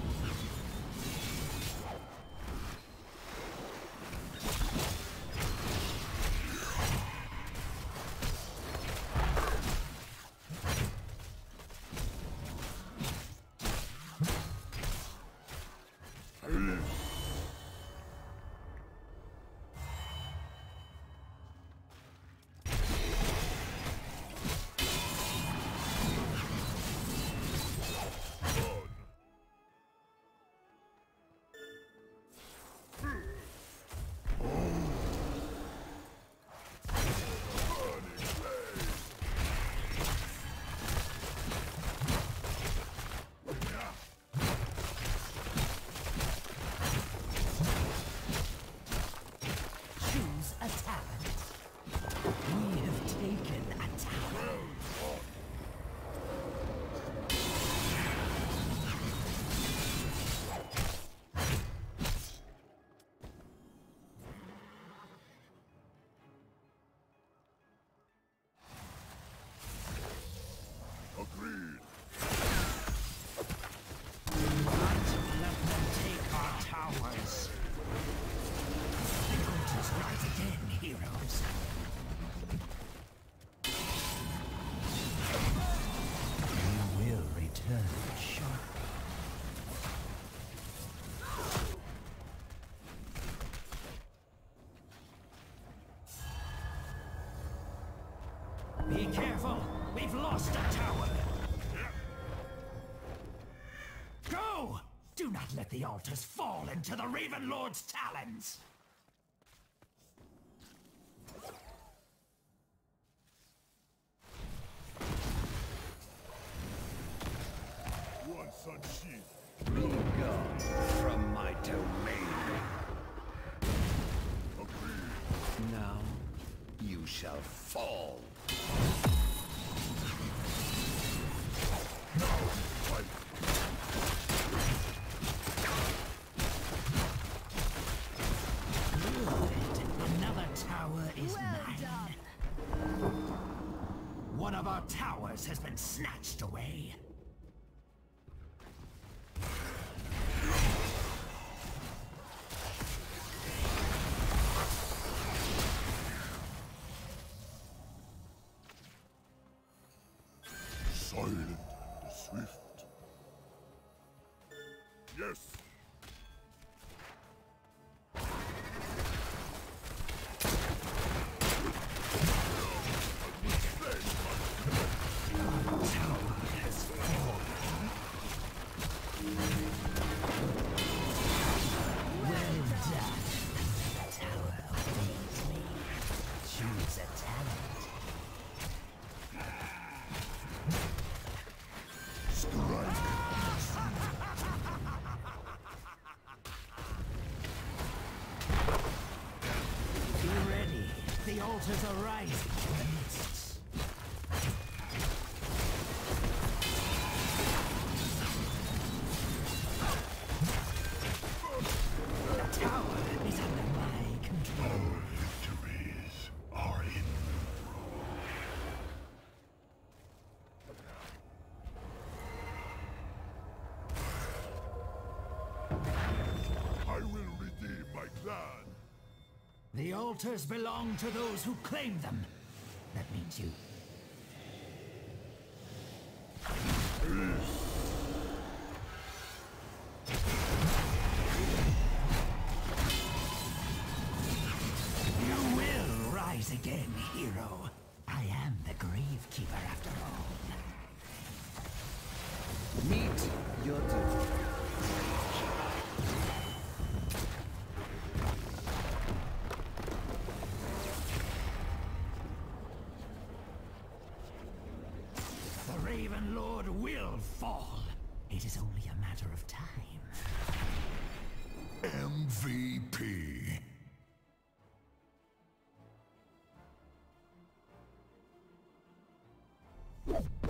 Be careful! We've lost a tower! Go! Do not let the altars fall into the Raven Lord's talons! Once unsheathed. Be gone from my domain. Agreed. Now you shall fall. Now fight. Good. Another tower is Well mine. done. One of our towers has been snatched away. Silent and swift. Yes. The altars are rising in the midst. The tower is under my control. Our victories are in I will redeem my clan. The altars belong to those who claim them. That means you. You will rise again, hero. I am the Gravekeeper after all. Meet your doom. The Raven Lord will fall. It is only a matter of time. M V P.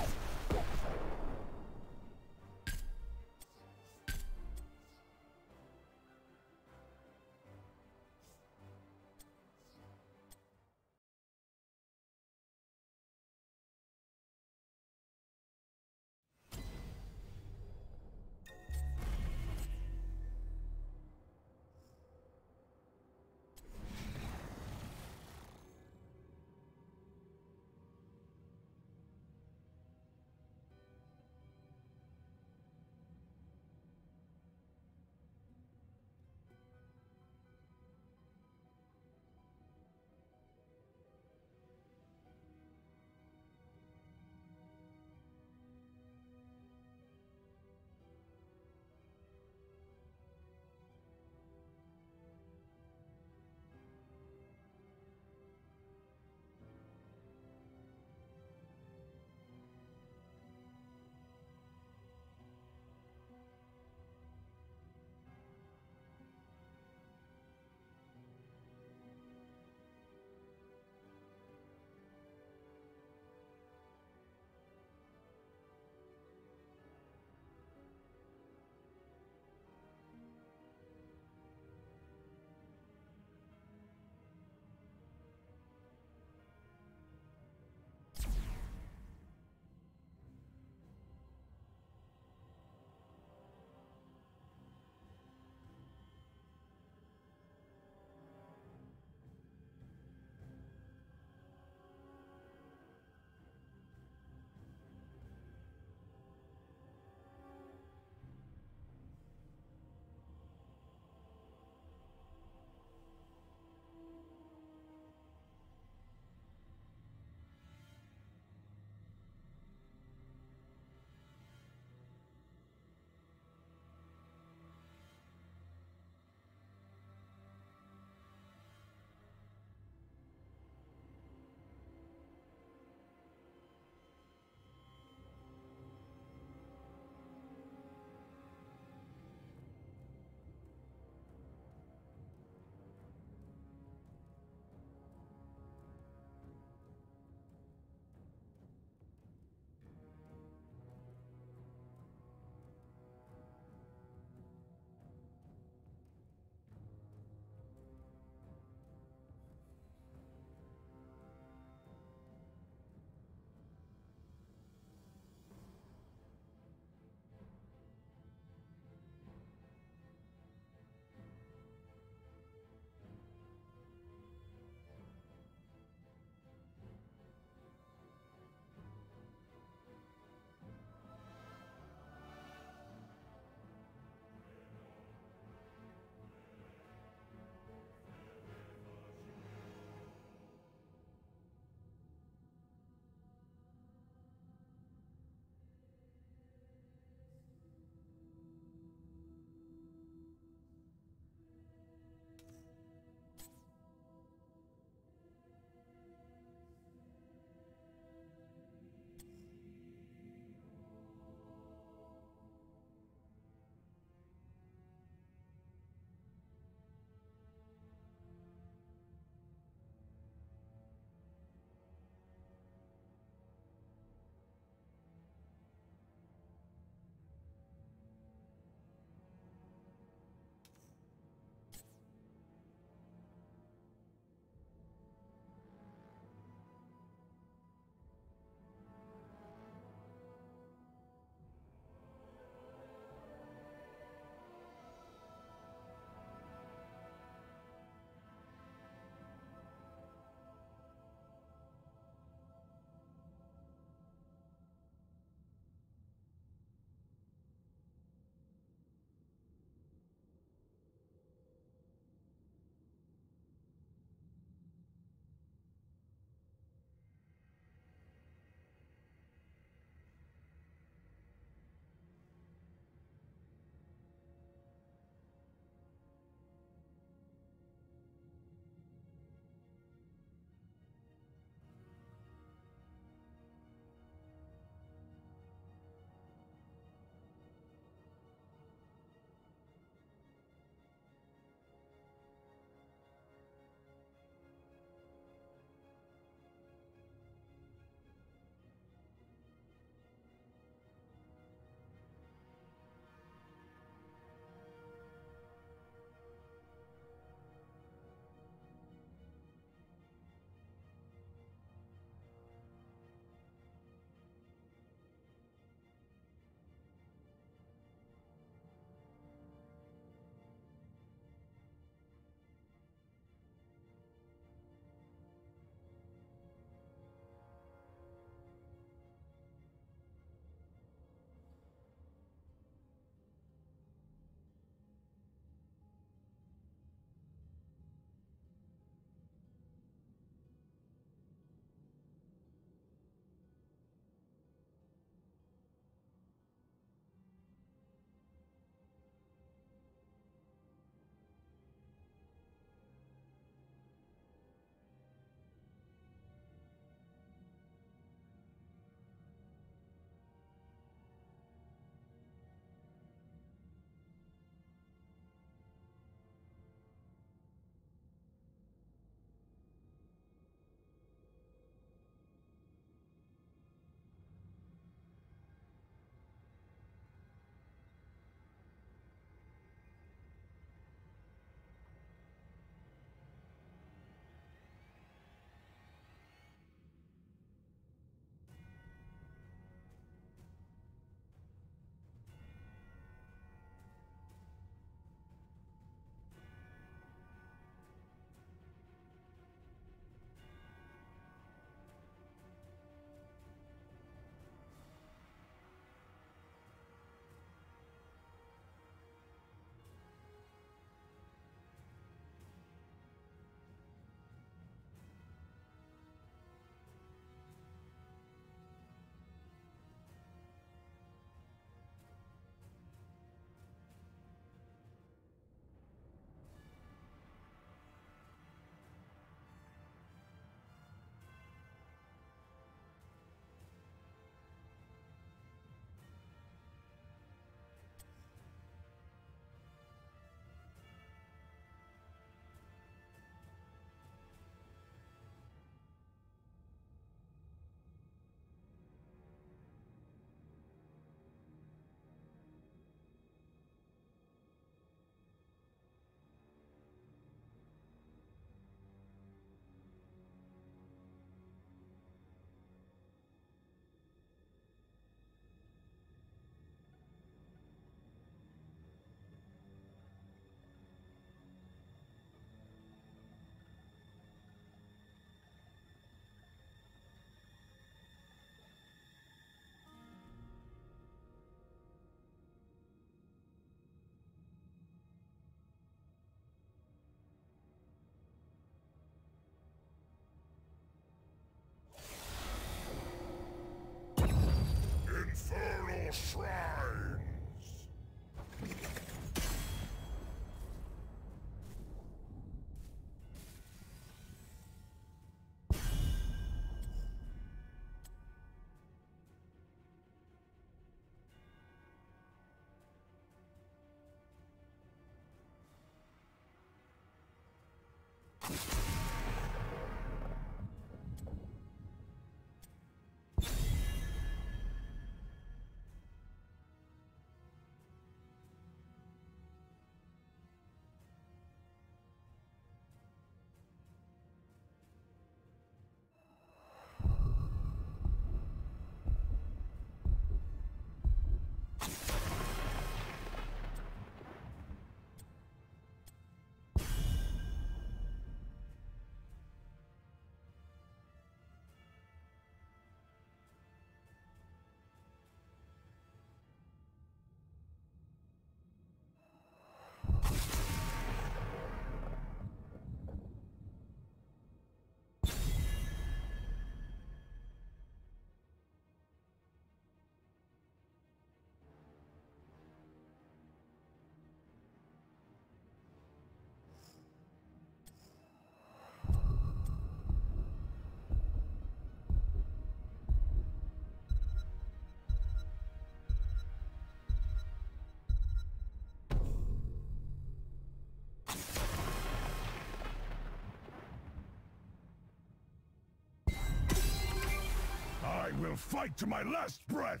I will fight to my last breath!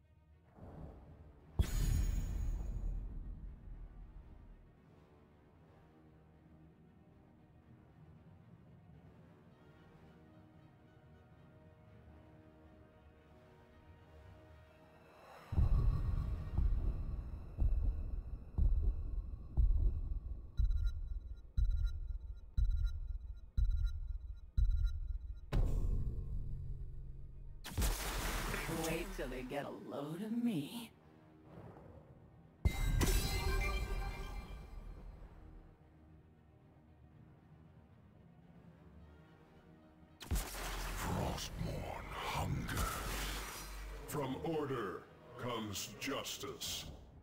Wait till they get a load of me. Frostmourne hunger. From order comes justice.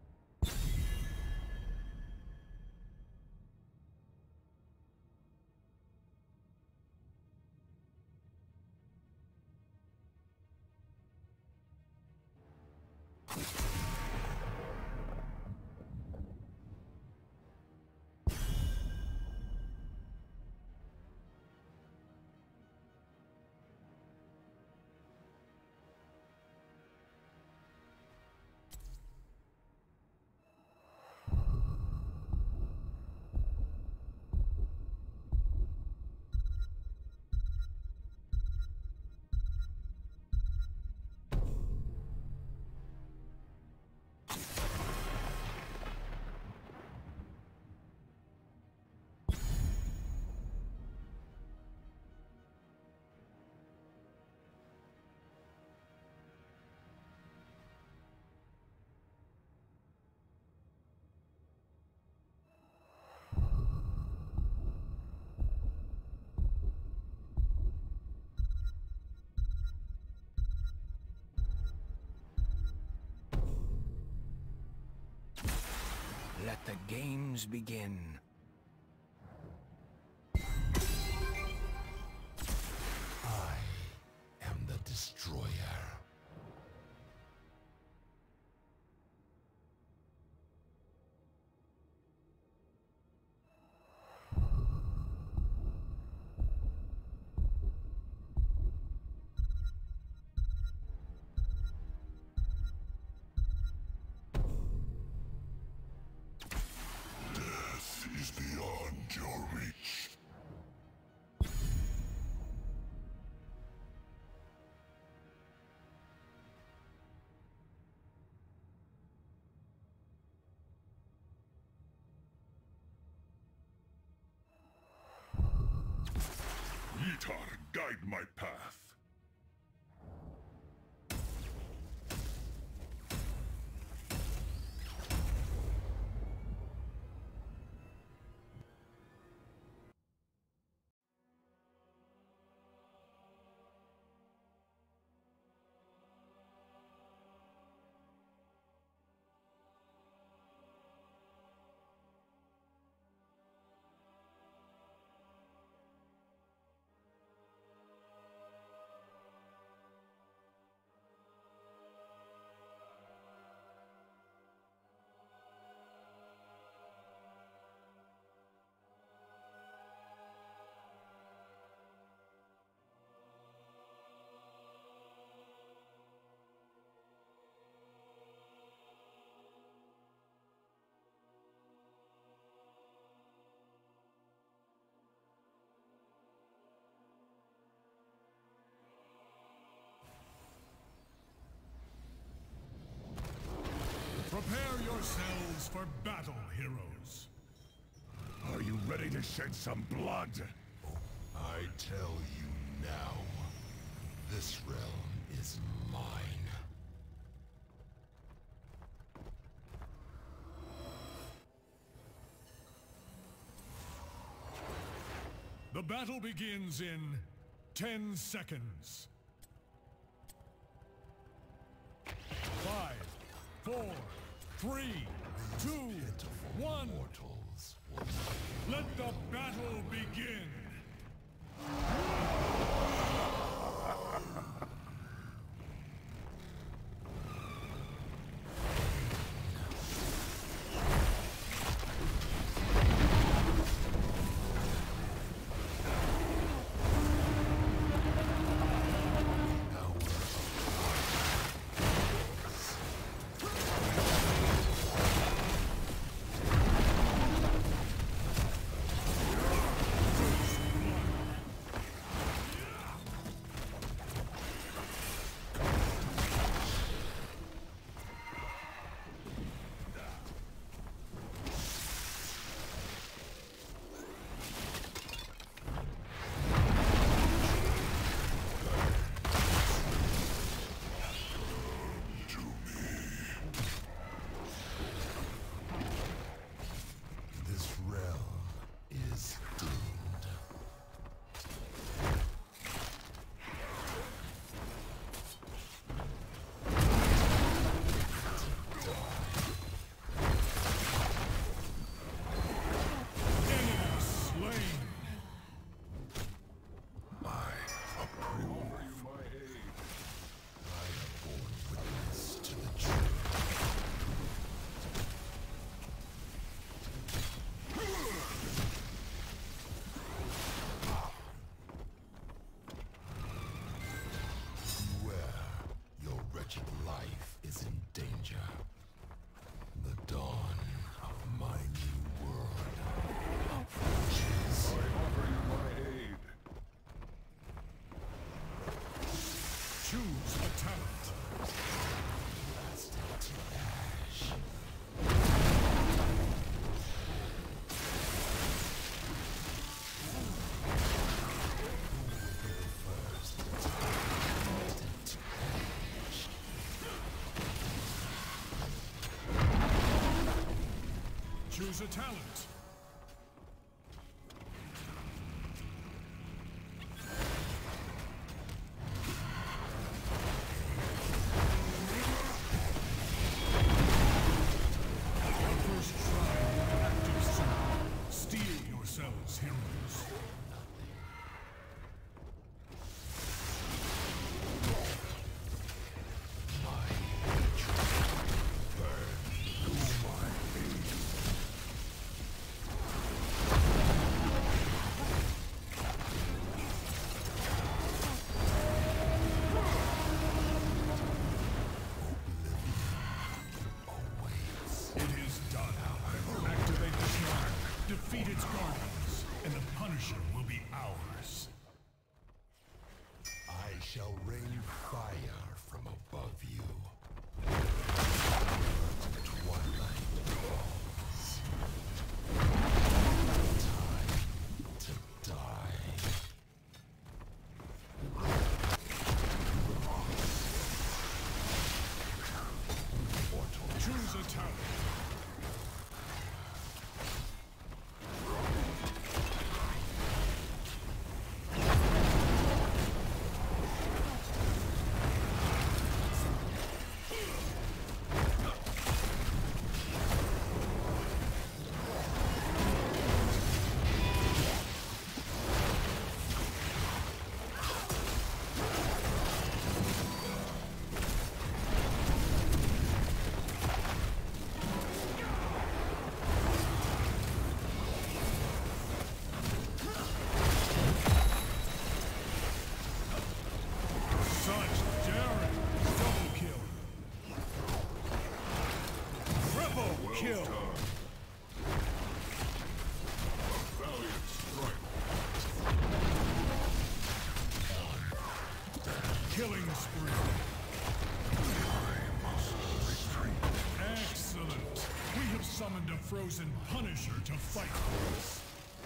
Let the games begin. I am the destroyer. Is beyond your reach. Yitar, guide my path. yourselves for battle, heroes. Are you ready to shed some blood? I tell you now, this realm is mine. The battle begins in ten seconds. Five, four, three, two, one. Let the battle begin! Life is in danger. The dawn of my new world approaches. I offer you my aid. Choose a talent. Blasted to ash. Choose a talent. First try active sound. Steel yourselves, heroes. Defeat its guardians, and the Punisher will be ours. I shall rain fire from above you. Twilight falls. Time to die. Choose a talent. Kill. Valiant strike. Killing spree. I must retreat. Excellent. summoned a frozen Punisher to fight for us.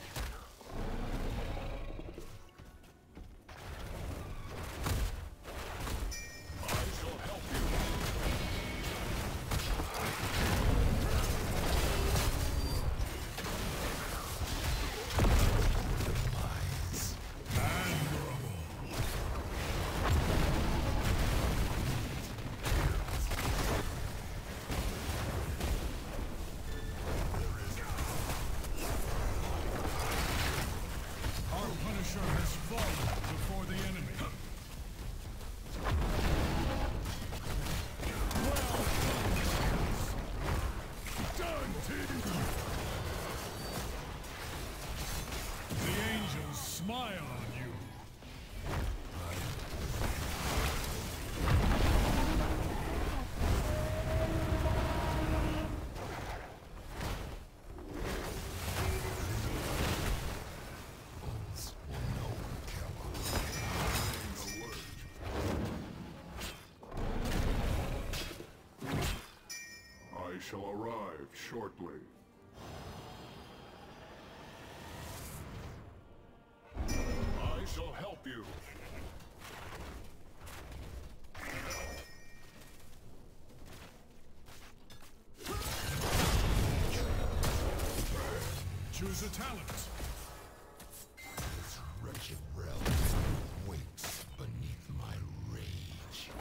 Has fallen before the enemy. Well done, team! The angels smile on you. I shall arrive shortly. I shall help you. Choose a talent. This wretched realm waits beneath my rage.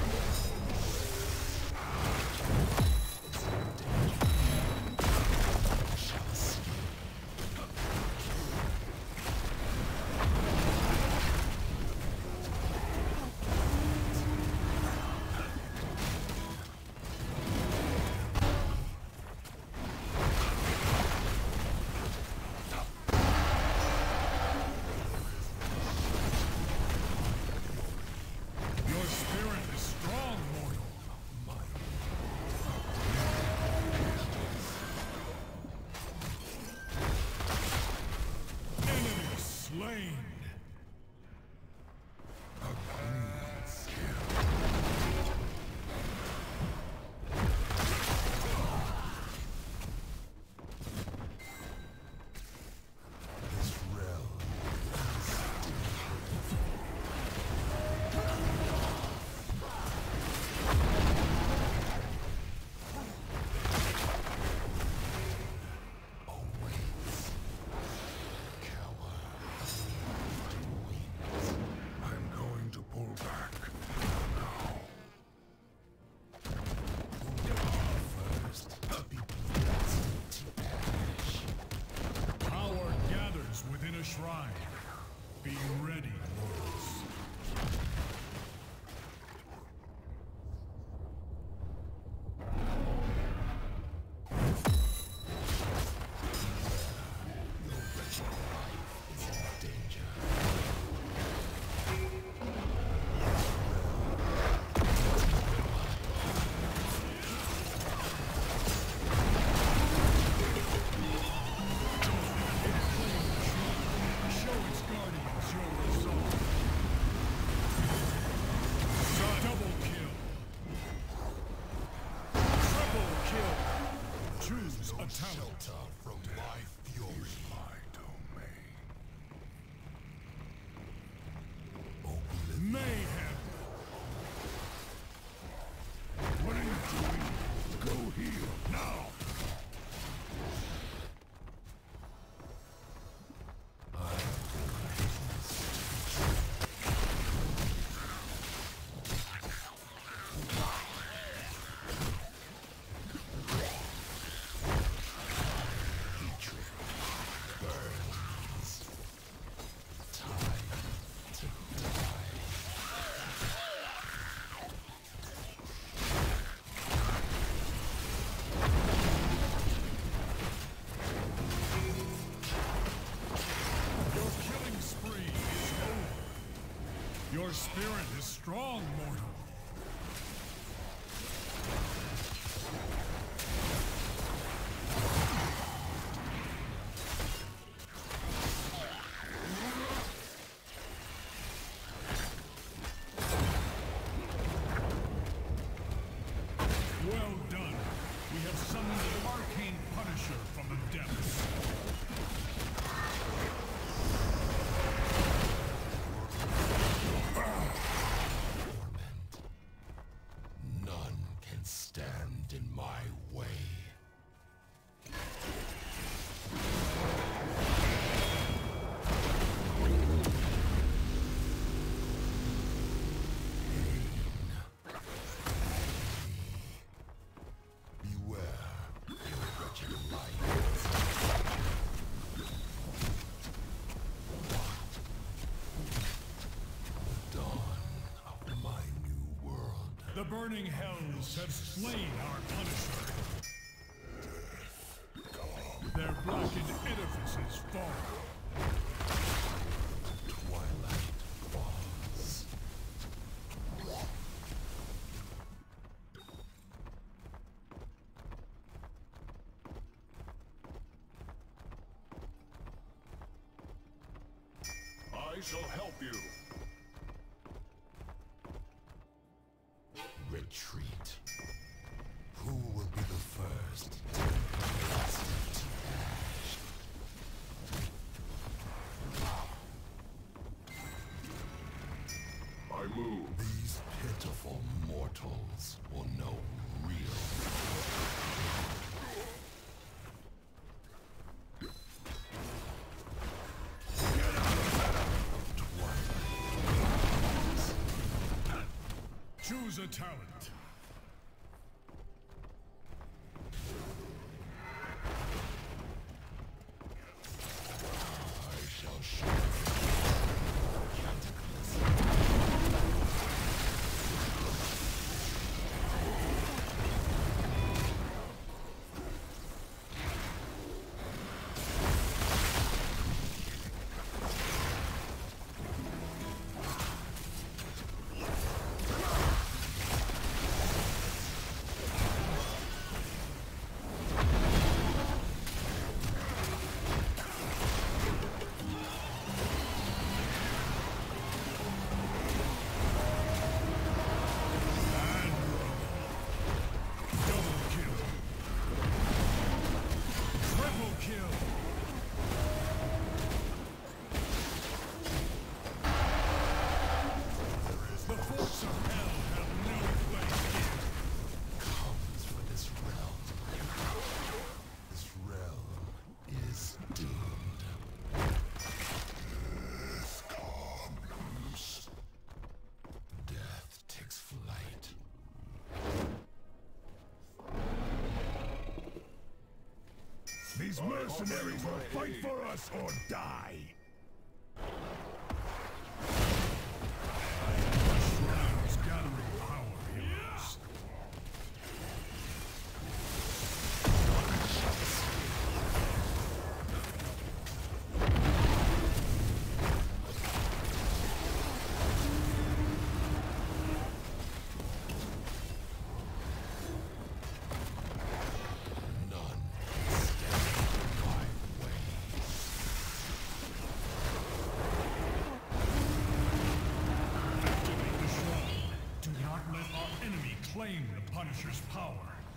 Shrine. Be ready, lords. Your wretched life is in danger. Shelter from my fury. My domain. Oblivion. Mayhem. What are you doing? Go heal now. Your spirit is strong, mortal. Well done. We have summoned an arcane The burning hells have slain our Punisher. Their blackened edifices fall. Twilight falls. I shall help you. Retreat. Who will be the first to blast it to ash? I move. These pitiful mortals will know real. Choose a talent. I shall show you. Cataclysm. These mercenaries will fight for us or die. Shrines gathering power, heroes. Claim the Punisher's power.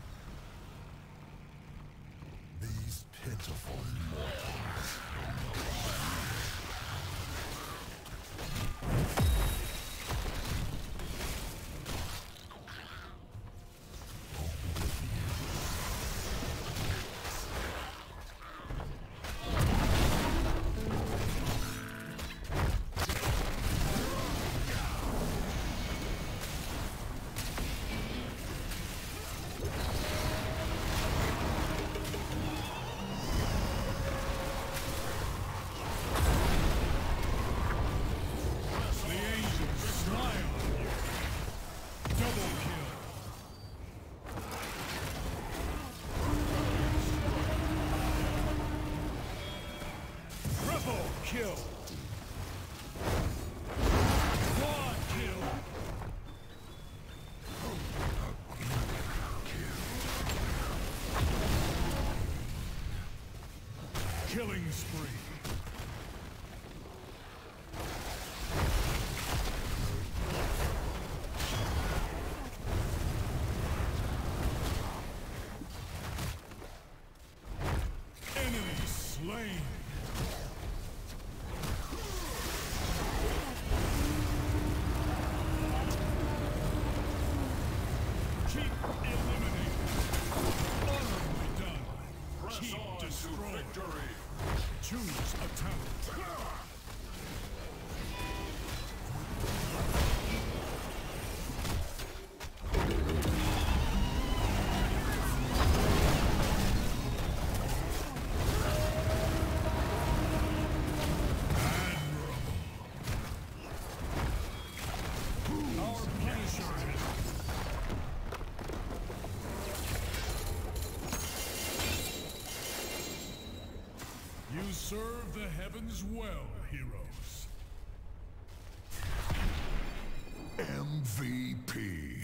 These pitiful mortals will know. Kill. Quad kill. Killing spree. Enemy slain. Choose a talent. Our Punisher has Serve the heavens well, heroes. M V P.